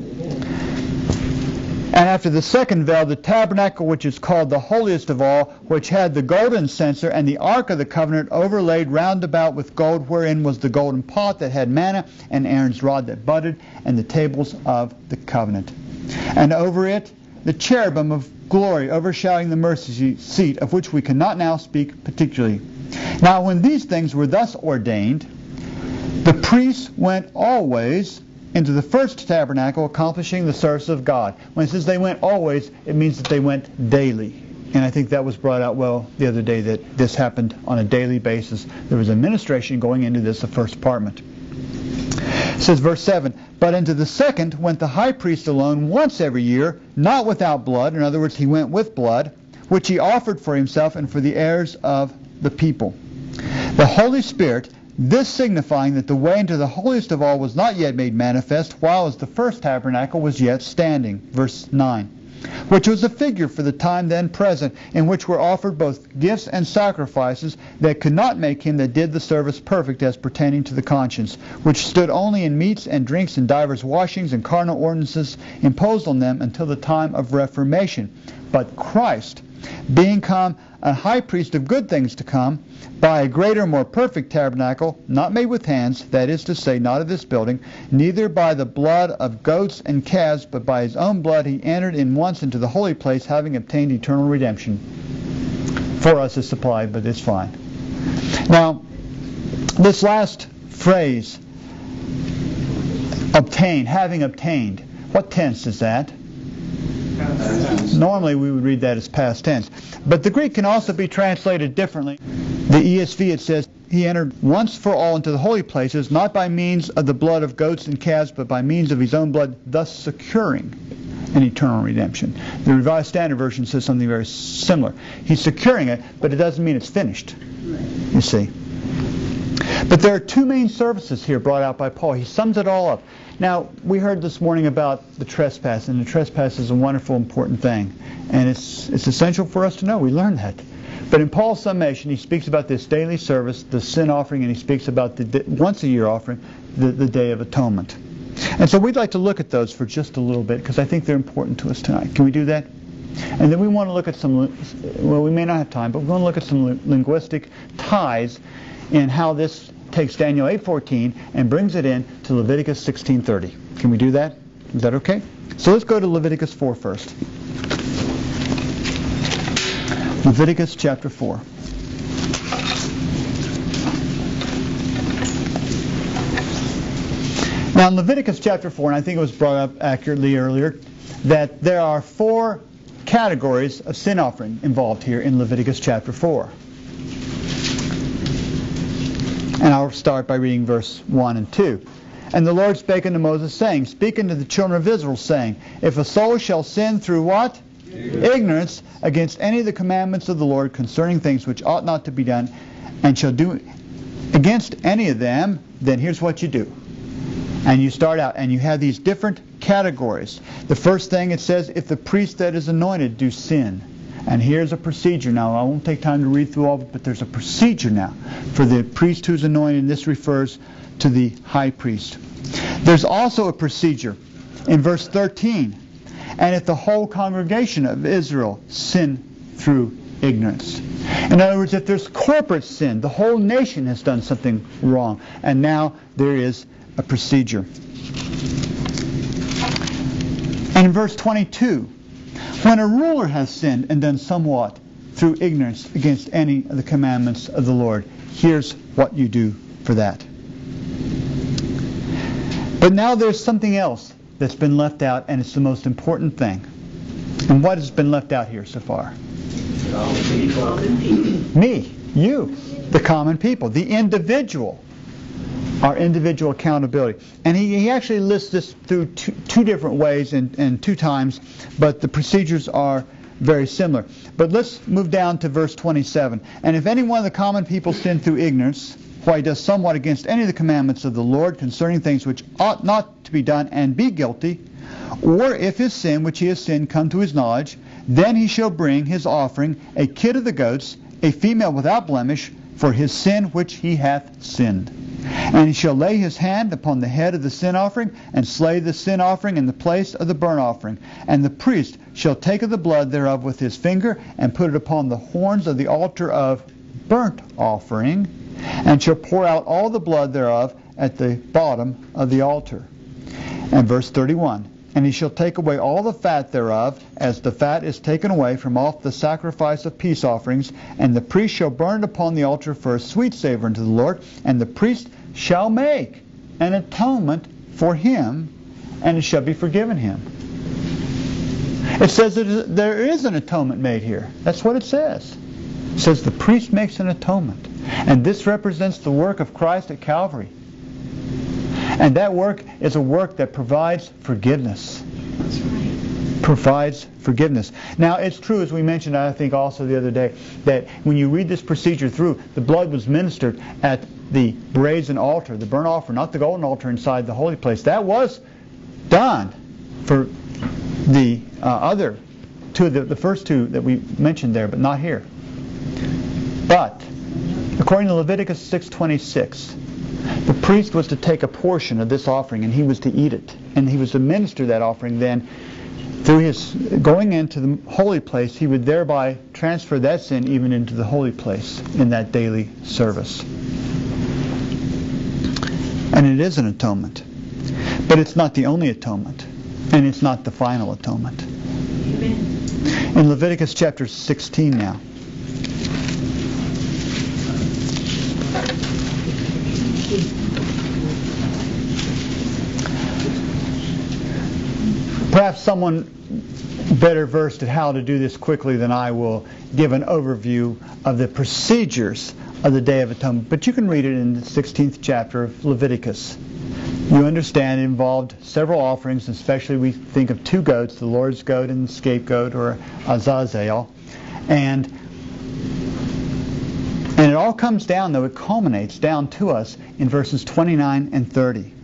And after the second veil, the tabernacle which is called the holiest of all, which had the golden censer and the ark of the covenant overlaid round about with gold, wherein was the golden pot that had manna, and Aaron's rod that budded, and the tables of the covenant. And over it the cherubim of glory overshadowing the mercy seat, of which we cannot now speak particularly. Now when these things were thus ordained, the priests went always into the first tabernacle, accomplishing the service of God. When it says they went always, it means that they went daily. And I think that was brought out well the other day, that this happened on a daily basis. There was administration going into this, the first apartment. It says, verse seven, But into the second went the high priest alone once every year, not without blood. In other words, he went with blood, which he offered for himself and for the heirs of the people. The Holy Spirit, this signifying that the way into the holiest of all was not yet made manifest, while as the first tabernacle was yet standing. Verse nine. Which was a figure for the time then present, in which were offered both gifts and sacrifices that could not make him that did the service perfect as pertaining to the conscience, which stood only in meats and drinks and divers washings and carnal ordinances imposed on them until the time of Reformation. But Christ, being come a high priest of good things to come, by a greater, more perfect tabernacle, not made with hands, that is to say, not of this building, neither by the blood of goats and calves, but by his own blood he entered in once into the holy place, having obtained eternal redemption. For us is supplied, but it's fine. Now, this last phrase, obtain, having obtained, what tense is that? Normally we would read that as past tense. But the Greek can also be translated differently. The E S V, it says, he entered once for all into the holy places, not by means of the blood of goats and calves, but by means of his own blood, thus securing an eternal redemption. The Revised Standard Version says something very similar. He's securing it, but it doesn't mean it's finished, you see. But there are two main services here brought out by Paul. He sums it all up. Now, we heard this morning about the trespass, and the trespass is a wonderful, important thing. And it's it's essential for us to know. We learned that. But in Paul's summation, he speaks about this daily service, the sin offering, and he speaks about the once-a-year offering, the, the Day of Atonement. And so we'd like to look at those for just a little bit, because I think they're important to us tonight. Can we do that? And then we want to look at some, well, we may not have time, but we want to look at some linguistic ties in how this takes Daniel eight fourteen and brings it in to Leviticus sixteen thirty. Can we do that? Is that okay? So let's go to Leviticus four first. Leviticus chapter four. Now in Leviticus chapter four, and I think it was brought up accurately earlier, that there are four categories of sin offering involved here in Leviticus chapter four. And I'll start by reading verse one and two. And the Lord spake unto Moses, saying, Speak unto the children of Israel, saying, If a soul shall sin through what? Ignorance. Ignorance against any of the commandments of the Lord concerning things which ought not to be done, and shall do against any of them, then here's what you do. And you start out, and you have these different categories. The first thing it says, if the priest that is anointed do sin. And here's a procedure. Now, I won't take time to read through all of it, but there's a procedure now for the priest who's anointed, and this refers to the high priest. There's also a procedure in verse thirteen. And if the whole congregation of Israel sin through ignorance. In other words, if there's corporate sin, the whole nation has done something wrong. And now there is a procedure. And in verse twenty-two, when a ruler has sinned and done somewhat through ignorance against any of the commandments of the Lord, here's what you do for that. But now there's something else that's been left out, and it's the most important thing. And what has been left out here so far? Me, you, the common people, the individual. Our individual accountability. And he, he actually lists this through two, two different ways and, and two times, but the procedures are very similar. But let's move down to verse twenty-seven. And if any one of the common people sin through ignorance, while he does somewhat against any of the commandments of the Lord concerning things which ought not to be done, and be guilty, or if his sin which he has sinned come to his knowledge, then he shall bring his offering, a kid of the goats, a female without blemish, for his sin which he hath sinned. And he shall lay his hand upon the head of the sin offering, and slay the sin offering in the place of the burnt offering. And the priest shall take of the blood thereof with his finger, and put it upon the horns of the altar of burnt offering, and shall pour out all the blood thereof at the bottom of the altar. And verse thirty-one. And he shall take away all the fat thereof, as the fat is taken away from off the sacrifice of peace offerings, and the priest shall burn it upon the altar for a sweet savor unto the Lord, and the priest shall make an atonement for him, and it shall be forgiven him. It says that there is an atonement made here. That's what it says. It says the priest makes an atonement. And this represents the work of Christ at Calvary. And that work is a work that provides forgiveness. That's right. Provides forgiveness. Now, it's true, as we mentioned, I think also the other day, that when you read this procedure through, the blood was ministered at the brazen altar, the burnt offering, not the golden altar inside the holy place. That was done for the uh, other two, the, the first two that we mentioned there, but not here. But according to Leviticus six twenty-six, the priest was to take a portion of this offering and he was to eat it. And he was to minister that offering then through his going into the holy place. He would thereby transfer that sin even into the holy place in that daily service. And it is an atonement. But it's not the only atonement. And it's not the final atonement. Amen. In Leviticus chapter sixteen now. Perhaps someone better versed at how to do this quickly than I will give an overview of the procedures of the Day of Atonement. But you can read it in the sixteenth chapter of Leviticus. You understand it involved several offerings, especially we think of two goats, the Lord's goat and the scapegoat, or Azazel. And, and it all all comes down, though it culminates down to us in verses twenty-nine and thirty.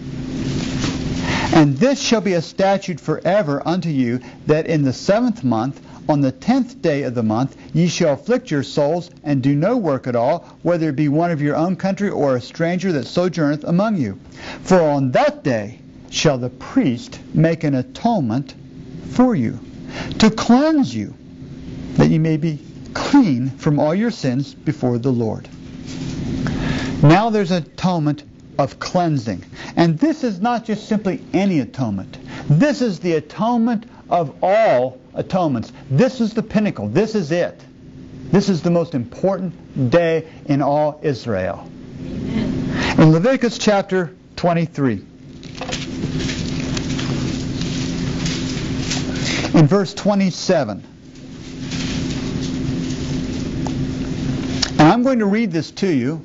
And this shall be a statute forever unto you, that in the seventh month, on the tenth day of the month, ye shall afflict your souls, and do no work at all, whether it be one of your own country, or a stranger that sojourneth among you. For on that day shall the priest make an atonement for you, to cleanse you, that ye may be clean from all your sins before the Lord. Now there's atonement of cleansing. And this is not just simply any atonement. This is the atonement of all atonements. This is the pinnacle. This is it. This is the most important day in all Israel. Amen. In Leviticus chapter twenty-three, in verse twenty-seven, and I'm going to read this to you.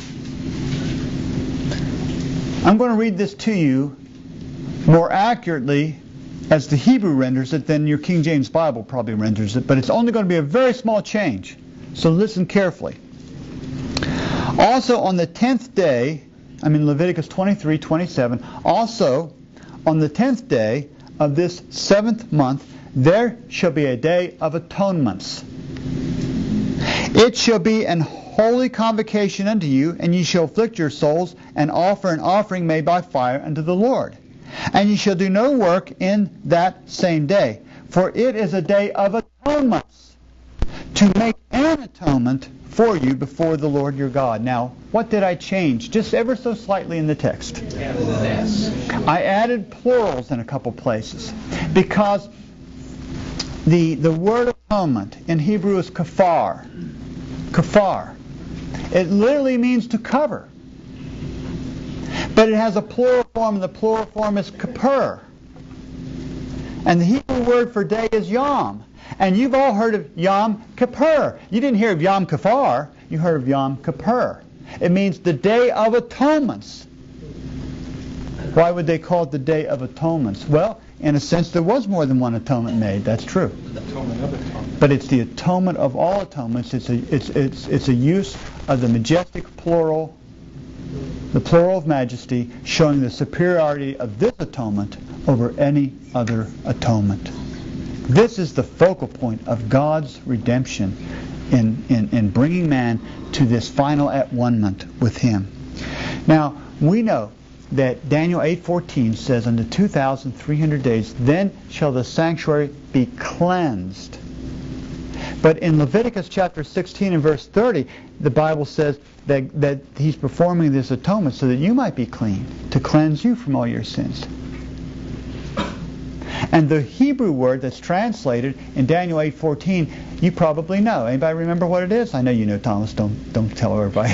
I'm going to read this to you more accurately as the Hebrew renders it than your King James Bible probably renders it, but it's only going to be a very small change. So listen carefully. Also on the tenth day, I mean Leviticus twenty-three, twenty-seven, also on the tenth day of this seventh month, there shall be a day of atonements. It shall be an holy convocation unto you, and ye shall afflict your souls, and offer an offering made by fire unto the Lord. And ye shall do no work in that same day, for it is a day of atonements, to make an atonement for you before the Lord your God. Now, what did I change? Just ever so slightly in the text. I added plurals in a couple places, because the, the word atonement in Hebrew is kafar. Kafar. It literally means to cover. But it has a plural form, and the plural form is kippur. And the Hebrew word for day is yom. And you've all heard of Yom Kippur. You didn't hear of Yom Kippur, you heard of Yom Kippur. It means the Day of Atonements. Why would they call it the Day of Atonements? Well, in a sense, there was more than one atonement made. That's true. Atonement of atonement. But it's the atonement of all atonements. It's a, it's, it's, it's a use of the majestic plural, the plural of majesty, showing the superiority of this atonement over any other atonement. This is the focal point of God's redemption in, in, in bringing man to this final at-one-ment with Him. Now, we know that Daniel eight fourteen says, unto two thousand three hundred days, then shall the sanctuary be cleansed. But in Leviticus chapter sixteen and verse thirty, the Bible says that, that He's performing this atonement so that you might be clean, to cleanse you from all your sins. And the Hebrew word that's translated in Daniel eight fourteen, you probably know. Anybody remember what it is? I know you know, Thomas. Don't don't tell everybody.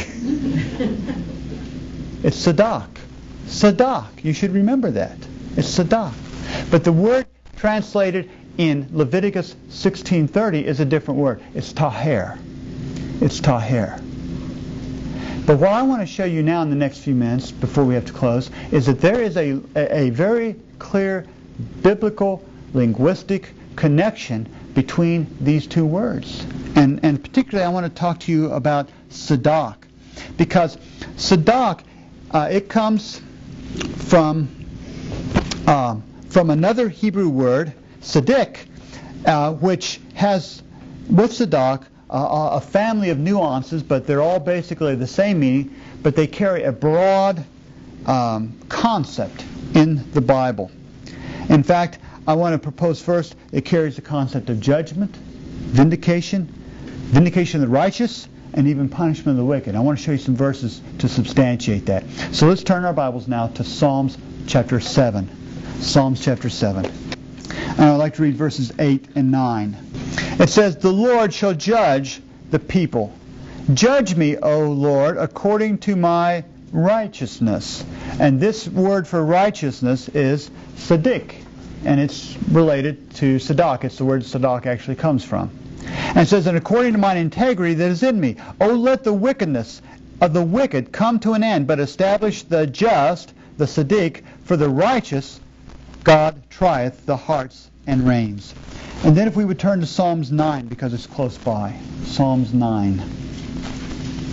It's sadak. Sadak. You should remember that. It's sadak. But the word translated in Leviticus sixteen thirty is a different word. It's taher. It's taher. But what I want to show you now in the next few minutes, before we have to close, is that there is a, a, a very clear biblical linguistic connection between these two words. And, and particularly I want to talk to you about sadak. Because sadak, uh, it comes from, uh, from another Hebrew word, sadik, uh, which has, with sadak, uh, a family of nuances, but they're all basically the same meaning, but they carry a broad um, concept in the Bible. In fact, I want to propose first, it carries the concept of judgment, vindication, vindication of the righteous, and even punishment of the wicked. I want to show you some verses to substantiate that. So let's turn our Bibles now to Psalms chapter seven. Psalms chapter seven. And I'd like to read verses eight and nine. It says, the Lord shall judge the people. Judge me, O Lord, according to my righteousness. And this word for righteousness is Sadiq, and it's related to Sadak. It's the word Sadak actually comes from. And it says, and according to mine integrity that is in me, O let the wickedness of the wicked come to an end, but establish the just, the Sadiq, for the righteous God trieth the hearts and reins. And then if we would turn to Psalms nine, because it's close by. Psalms nine.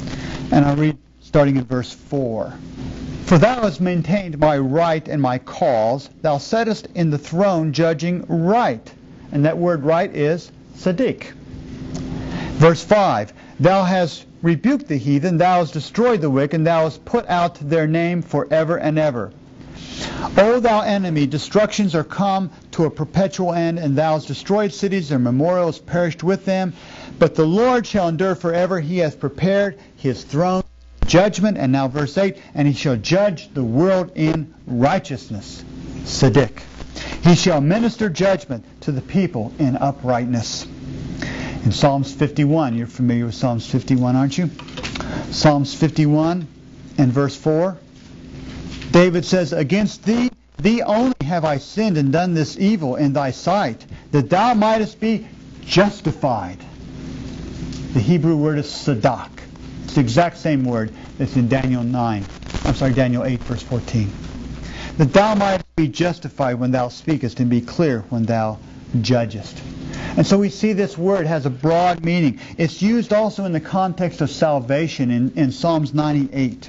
And I'll read starting in verse four. For thou hast maintained my right and my cause. Thou settest in the throne judging right. And that word right is Sadiq. Verse five. Thou hast rebuked the heathen. Thou hast destroyed the wicked. And thou hast put out their name forever and ever. O thou enemy, destructions are come to a perpetual end, and thou hast destroyed cities, their memorials perished with them. But the Lord shall endure forever. He hath prepared his throne, judgment, and now verse eight, and he shall judge the world in righteousness. Sadiq. He shall minister judgment to the people in uprightness. In Psalms fifty-one, you're familiar with Psalms fifty-one, aren't you? Psalms fifty-one and verse four. David says, Against thee, thee only have I sinned and done this evil in thy sight, that thou mightest be justified. The Hebrew word is sadak. It's the exact same word that's in Daniel nine. I'm sorry, Daniel eight, verse fourteen. That thou mightest be justified when thou speakest, and be clear when thou judgest. And so we see this word has a broad meaning. It's used also in the context of salvation in, in Psalms ninety-eight.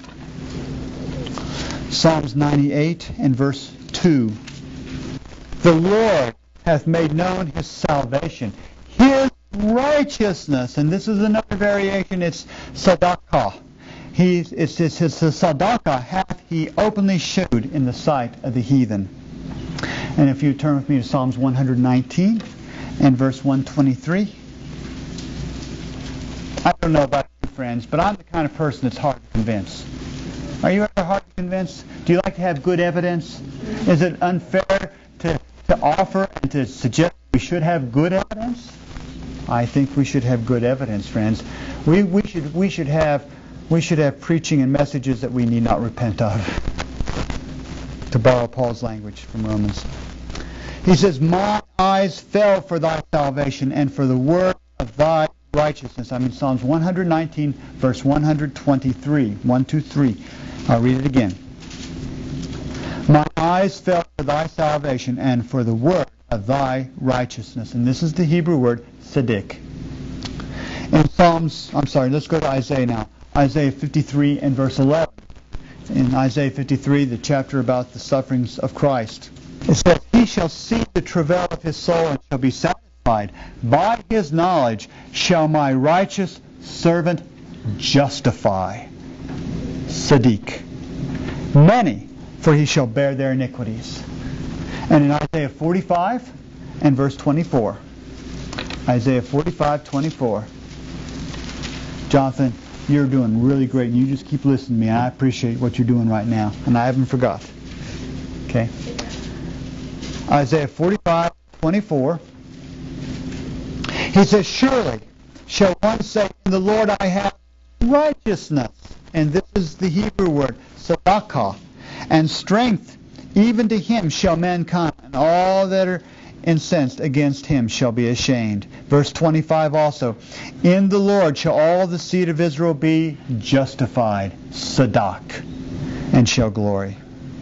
Psalms ninety-eight and verse two. The Lord hath made known his salvation, his righteousness. And this is another variation. It's sadaqah. He, it's, it's his sadaqah hath he openly shewed in the sight of the heathen. And if you turn with me to Psalms one nineteen and verse one twenty-three. I don't know about you friends, but I'm the kind of person that's hard to convince. Are you ever hard to convince? Do you like to have good evidence? Is it unfair to, to offer and to suggest we should have good evidence? I think we should have good evidence, friends. We, we should we should have we should have preaching and messages that we need not repent of. To borrow Paul's language from Romans. He says, My eyes fell for thy salvation and for the word of thy righteousness. I'm in Psalms one nineteen, verse one twenty-three. one, two, three. I'll read it again. My eyes fell for thy salvation and for the word of thy righteousness. And this is the Hebrew word, Sadiq. In Psalms, I'm sorry, let's go to Isaiah now. Isaiah fifty-three and verse eleven. In Isaiah fifty-three, the chapter about the sufferings of Christ. It says, He shall see the travail of his soul and shall be satisfied. By his knowledge shall my righteous servant justify. Sadiq. Many, for he shall bear their iniquities. And in Isaiah forty-five and verse twenty-four. Isaiah forty-five, twenty-four. Jonathan, you're doing really great, and you just keep listening to me, and I appreciate what you're doing right now, and I haven't forgot. Okay? Isaiah forty-five, twenty-four. He says, Surely shall one say, In the Lord I have righteousness. And this is the Hebrew word, sadaqah. And strength, even to him shall men come, and all that are incensed against him shall be ashamed. Verse twenty-five also, In the Lord shall all the seed of Israel be justified, sadaq, and shall glory.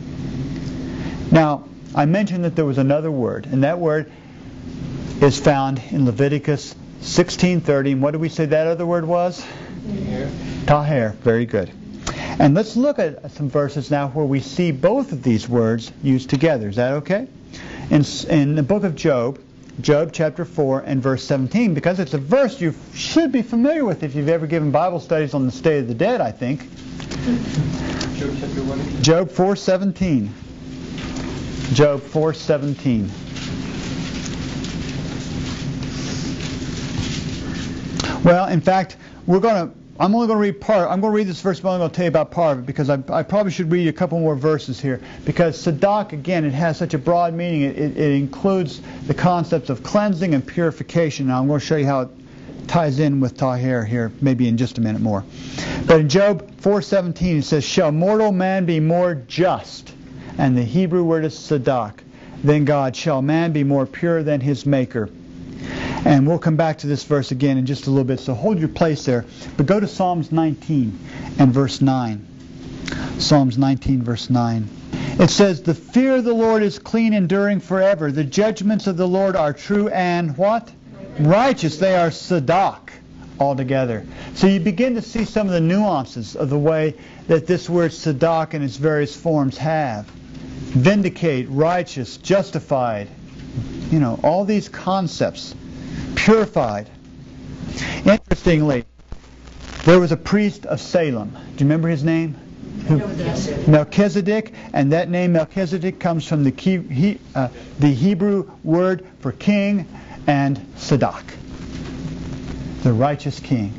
Now, I mentioned that there was another word, and that word is found in Leviticus sixteen thirty. And what did we say that other word was? Here. Taher. Very good. And let's look at some verses now where we see both of these words used together. Is that okay? In, in the book of Job, Job chapter four and verse seventeen, because it's a verse you should be familiar with if you've ever given Bible studies on the state of the dead, I think. Job chapter one. Job four seventeen. Job four seventeen. Well, in fact, we're going to. I'm only going to read part. I'm going to read this verse, but I'm going to tell you about part of it because I, I probably should read a couple more verses here. Because Sadaq, again, it has such a broad meaning. It, it, it includes the concepts of cleansing and purification. Now, I'm going to show you how it ties in with Taher here, maybe in just a minute more. But in Job four seventeen, it says, Shall mortal man be more just? And the Hebrew word is Sadaq. Than God. Shall man be more pure than his Maker? And we'll come back to this verse again in just a little bit, so hold your place there. But go to Psalms nineteen and verse nine. Psalms nineteen, verse nine. It says, The fear of the Lord is clean, enduring forever. The judgments of the Lord are true and what? Righteous. They are sadaq. altogether. So you begin to see some of the nuances of the way that this word tzedak in its various forms have. Vindicate, righteous, justified, you know, all these concepts. Purified. Interestingly, there was a priest of Salem. Do you remember his name? Who? Melchizedek. And that name Melchizedek comes from the, key, he, uh, the Hebrew word for king and tzedak, the righteous king.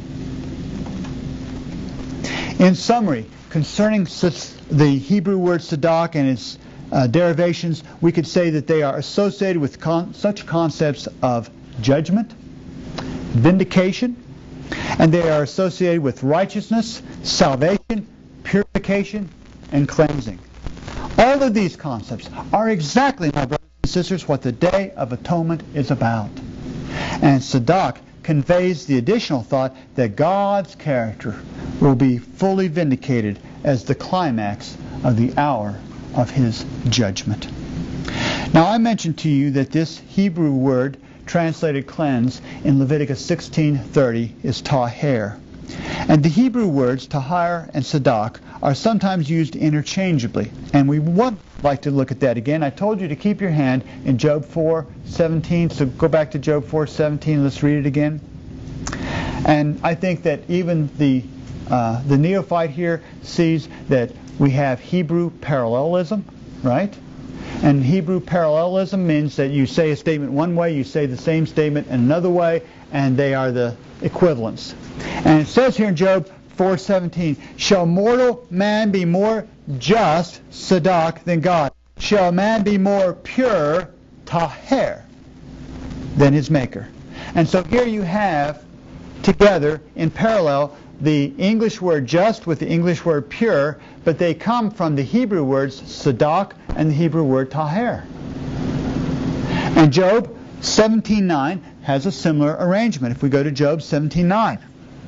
In summary, concerning the Hebrew word tzedak and its uh, derivations, we could say that they are associated with con- such concepts of judgment, vindication, and they are associated with righteousness, salvation, purification, and cleansing. All of these concepts are exactly, my brothers and sisters, what the Day of Atonement is about. And tzedak conveys the additional thought that God's character will be fully vindicated as the climax of the hour of His judgment. Now, I mentioned to you that this Hebrew word translated cleanse in Leviticus sixteen thirty is taher. And the Hebrew words tahar and tzedak are sometimes used interchangeably. And we would like to look at that again. I told you to keep your hand in Job four seventeen, so go back to Job four seventeen and let's read it again. And I think that even the uh, the neophyte here sees that we have Hebrew parallelism, right? And Hebrew parallelism means that you say a statement one way, you say the same statement in another way, and they are the equivalents. And it says here in Job four seventeen, shall mortal man be more just, tzedak, than God? Shall man be more pure, taher, than his maker? And so here you have together in parallel the English word just with the English word pure, but they come from the Hebrew words tzedak and the Hebrew word taher. And Job seventeen nine has a similar arrangement. If we go to Job seventeen nine,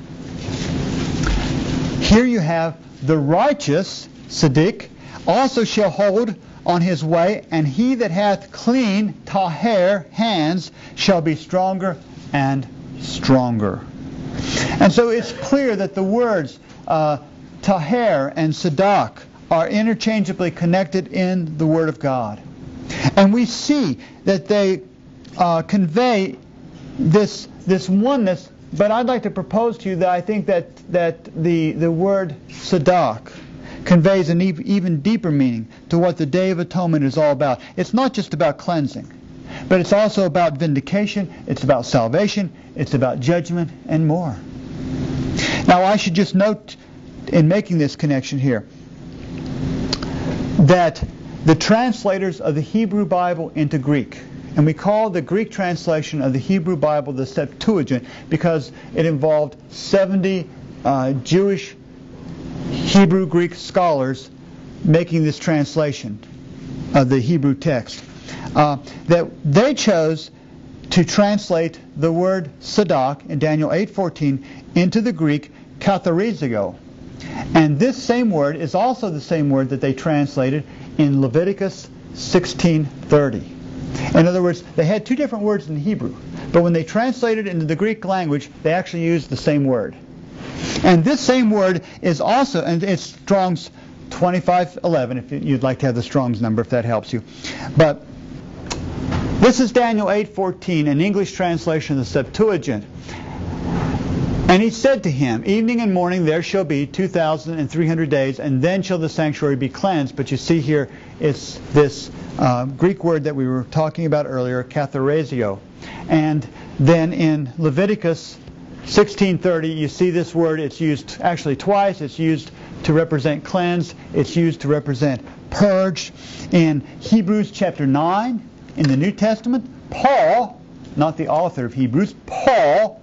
here you have the righteous, tzedek, also shall hold on his way, and he that hath clean, taher, hands, shall be stronger and stronger. And so it's clear that the words uh, taher and tzedak are interchangeably connected in the Word of God. And we see that they uh, convey this this oneness, but I'd like to propose to you that I think that, that the, the word tzedak conveys an e- even deeper meaning to what the Day of Atonement is all about. It's not just about cleansing, but it's also about vindication, it's about salvation, it's about judgment, and more. Now, I should just note in making this connection here that the translators of the Hebrew Bible into Greek, and we call the Greek translation of the Hebrew Bible the Septuagint because it involved seventy uh, Jewish Hebrew Greek scholars making this translation of the Hebrew text. Uh, that they chose to translate the word tzedak in Daniel eight fourteen into the Greek katharizio. And this same word is also the same word that they translated in Leviticus sixteen thirty. In other words, they had two different words in Hebrew, but when they translated it into the Greek language, they actually used the same word. And this same word is also, and it's Strong's twenty-five eleven, if you'd like to have the Strong's number, if that helps you. But this is Daniel eight fourteen, an English translation of the Septuagint. And he said to him, evening and morning there shall be two thousand three hundred days, and then shall the sanctuary be cleansed. But you see here, it's this uh, Greek word that we were talking about earlier, katharizio. And then in Leviticus sixteen thirty, you see this word, it's used actually twice. It's used to represent cleansed. It's used to represent purged. In Hebrews chapter nine, in the New Testament, Paul, not the author of Hebrews, Paul,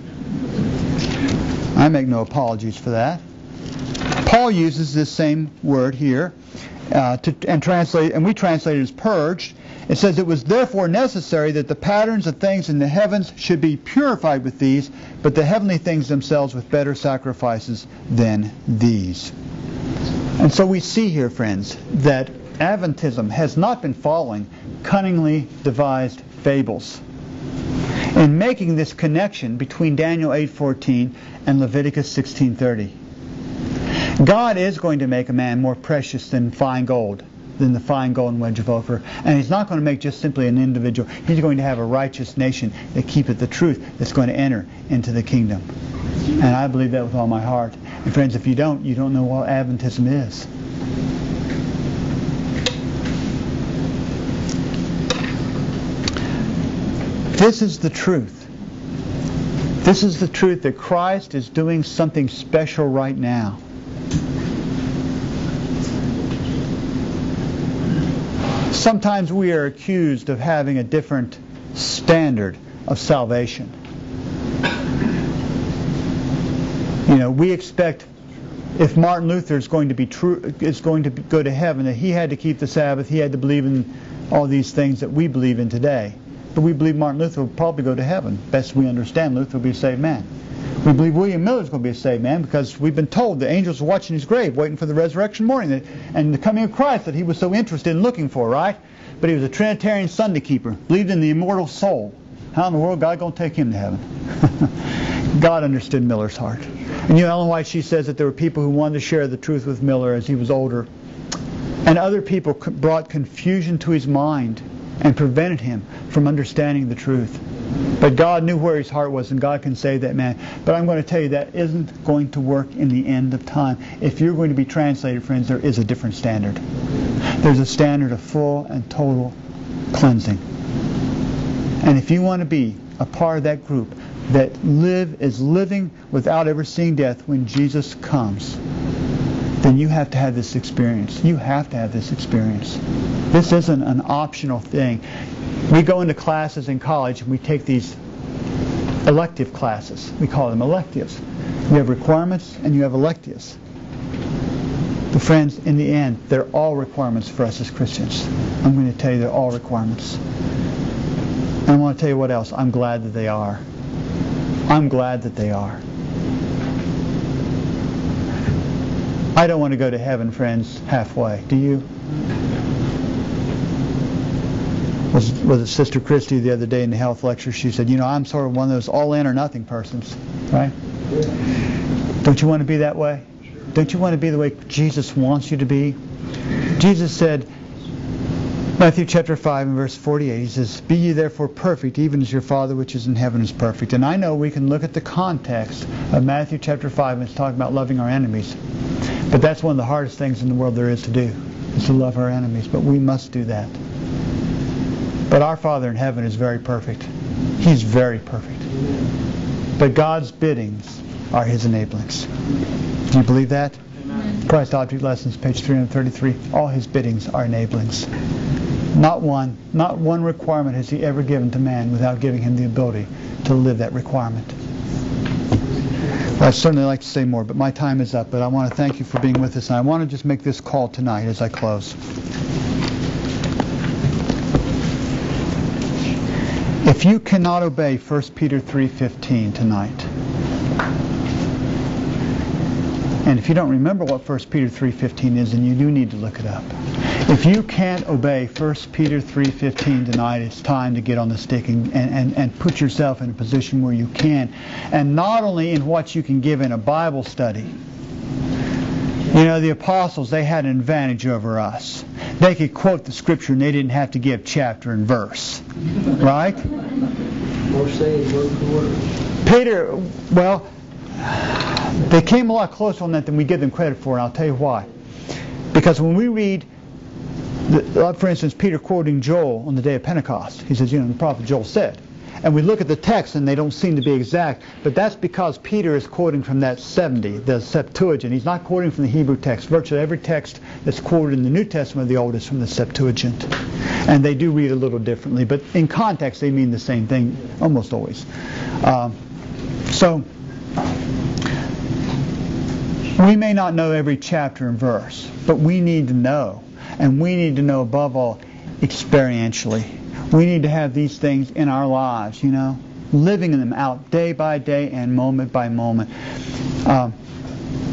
I make no apologies for that. Paul uses this same word here, uh, to, and translate, and we translate it as purged. It says, it was therefore necessary that the patterns of things in the heavens should be purified with these, but the heavenly things themselves with better sacrifices than these. And so we see here, friends, that Adventism has not been following cunningly devised fables. in making this connection between Daniel eight fourteen and Leviticus sixteen thirty. God is going to make a man more precious than fine gold, than the fine golden wedge of Ophir. And He's not going to make just simply an individual. He's going to have a righteous nation that keepeth the truth that's going to enter into the kingdom. And I believe that with all my heart. And friends, if you don't, you don't know what Adventism is. This is the truth. This is the truth that Christ is doing something special right now. Sometimes we are accused of having a different standard of salvation. You know, we expect if Martin Luther is going to be true, is going to go to heaven, that he had to keep the Sabbath, he had to believe in all these things that we believe in today. But we believe Martin Luther will probably go to heaven. Best we understand, Luther will be a saved man. We believe William Miller is going to be a saved man because we've been told the angels are watching his grave, waiting for the resurrection morning and the coming of Christ that he was so interested in looking for, right? But he was a Trinitarian Sunday keeper, believed in the immortal soul. How in the world God going to take him to heaven? God understood Miller's heart. And you know, Ellen White, she says that there were people who wanted to share the truth with Miller as he was older. And other people brought confusion to his mind and prevented him from understanding the truth. But God knew where his heart was, and God can save that man. But I'm going to tell you that isn't going to work in the end of time. If you're going to be translated, friends, there is a different standard. There's a standard of full and total cleansing. And if you want to be a part of that group that live is living without ever seeing death when Jesus comes, then you have to have this experience. You have to have this experience. This isn't an optional thing. We go into classes in college and we take these elective classes. We call them electives. You have requirements and you have electives. But friends, in the end, they're all requirements for us as Christians. I'm going to tell you they're all requirements. And I want to tell you what else. I'm glad that they are. I'm glad that they are. I don't want to go to heaven, friends, halfway. Do you? Was, was it Sister Christy the other day in the health lecture? She said, you know, I'm sort of one of those all in or nothing persons. Right? Don't you want to be that way? Don't you want to be the way Jesus wants you to be? Jesus said, Matthew chapter five and verse forty-eight, he says, be ye therefore perfect, even as your Father which is in heaven is perfect. And I know we can look at the context of Matthew chapter five and it's talking about loving our enemies. But that's one of the hardest things in the world there is to do, is to love our enemies. But we must do that. But our Father in heaven is very perfect. He's very perfect. But God's biddings are His enablings. Do you believe that? Amen. Christ Object Lessons, page three thirty-three. All His biddings are enablings. Not one, not one requirement has He ever given to man without giving him the ability to live that requirement. Well, I'd certainly like to say more, but my time is up. But I want to thank you for being with us, and I want to just make this call tonight as I close. If you cannot obey First Peter three fifteen tonight, and if you don't remember what First Peter three fifteen is, then you do need to look it up. If you can't obey First Peter three fifteen tonight, it's time to get on the stick and, and, and put yourself in a position where you can. And not only in what you can give in a Bible study. You know, the apostles, they had an advantage over us. They could quote the Scripture and they didn't have to give chapter and verse. Right? Or say word for word. Peter, well, they came a lot closer on that than we give them credit for, and I'll tell you why. Because when we read, the, for instance, Peter quoting Joel on the day of Pentecost, he says, you know, the prophet Joel said. And we look at the text and they don't seem to be exact, but that's because Peter is quoting from that seventy, the Septuagint. He's not quoting from the Hebrew text. Virtually every text that's quoted in the New Testament of the Old is from the Septuagint. And they do read a little differently, but in context they mean the same thing almost always. Um, so, we may not know every chapter and verse, but we need to know. And we need to know above all experientially. We need to have these things in our lives, you know, living them out day by day and moment by moment. Um,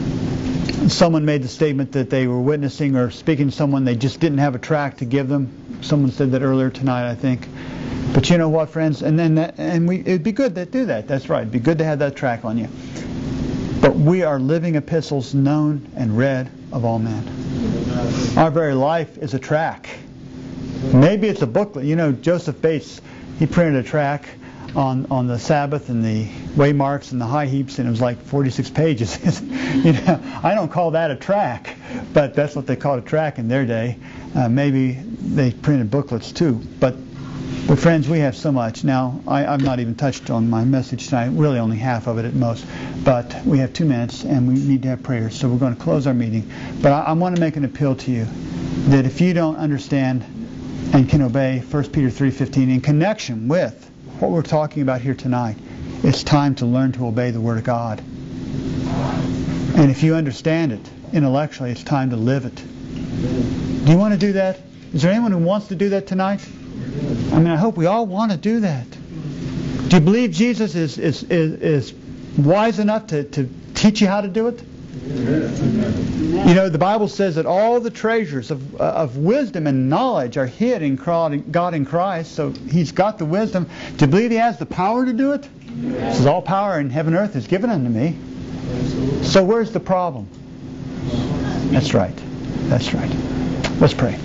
someone made the statement that they were witnessing or speaking to someone, they just didn't have a tract to give them. Someone said that earlier tonight, I think. But you know what, friends? And then that, and we it'd be good to do that. That's right. It'd be good to have that track on you. But we are living epistles known and read of all men. Our very life is a track. Maybe it's a booklet. You know, Joseph Bates, he printed a track on on the Sabbath and the waymarks and the high heaps, and it was like forty-six pages. You know, I don't call that a track, but that's what they called a track in their day. Uh, maybe they printed booklets too. But, but friends, we have so much. Now, I, I've not even touched on my message tonight, really only half of it at most. But we have two minutes, and we need to have prayers, so we're going to close our meeting. But I, I want to make an appeal to you that if you don't understand and can obey First Peter three fifteen in connection with what we're talking about here tonight, it's time to learn to obey the Word of God. And if you understand it intellectually, it's time to live it. Do you want to do that? Is there anyone who wants to do that tonight? I mean, I hope we all want to do that. Do you believe Jesus is is, is, is wise enough to, to teach you how to do it? You know, the Bible says that all the treasures of, uh, of wisdom and knowledge are hid in God in Christ, so He's got the wisdom. Do you believe He has the power to do it? It says, all power in heaven and earth is given unto me. So where's the problem? That's right. That's right. Let's pray.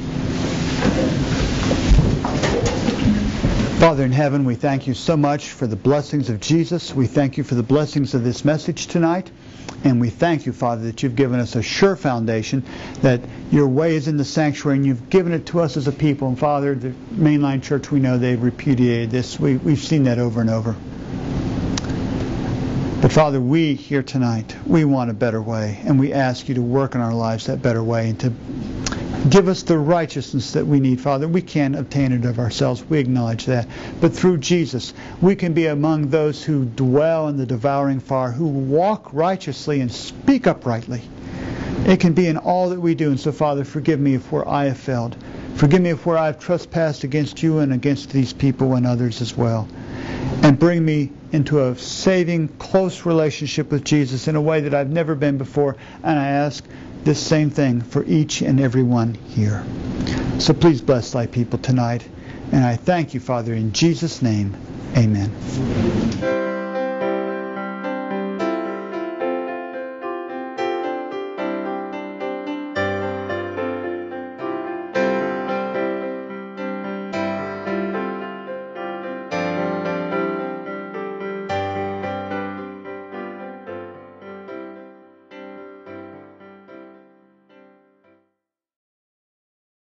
Father in heaven, we thank you so much for the blessings of Jesus. We thank you for the blessings of this message tonight. And we thank you, Father, that you've given us a sure foundation, that your way is in the sanctuary, and you've given it to us as a people. And Father, the mainline church, we know they've repudiated this. We, we've seen that over and over. But Father, we here tonight, we want a better way. And we ask you to work in our lives that better way and to give us the righteousness that we need, Father. We can't obtain it of ourselves. We acknowledge that. But through Jesus, we can be among those who dwell in the devouring fire, who walk righteously and speak uprightly. It can be in all that we do. And so, Father, forgive me if where I have failed. Forgive me if where I have trespassed against you and against these people and others as well. And bring me into a saving, close relationship with Jesus in a way that I've never been before. And I ask this same thing for each and every one here. So please bless thy people tonight. And I thank you, Father, in Jesus' name. Amen.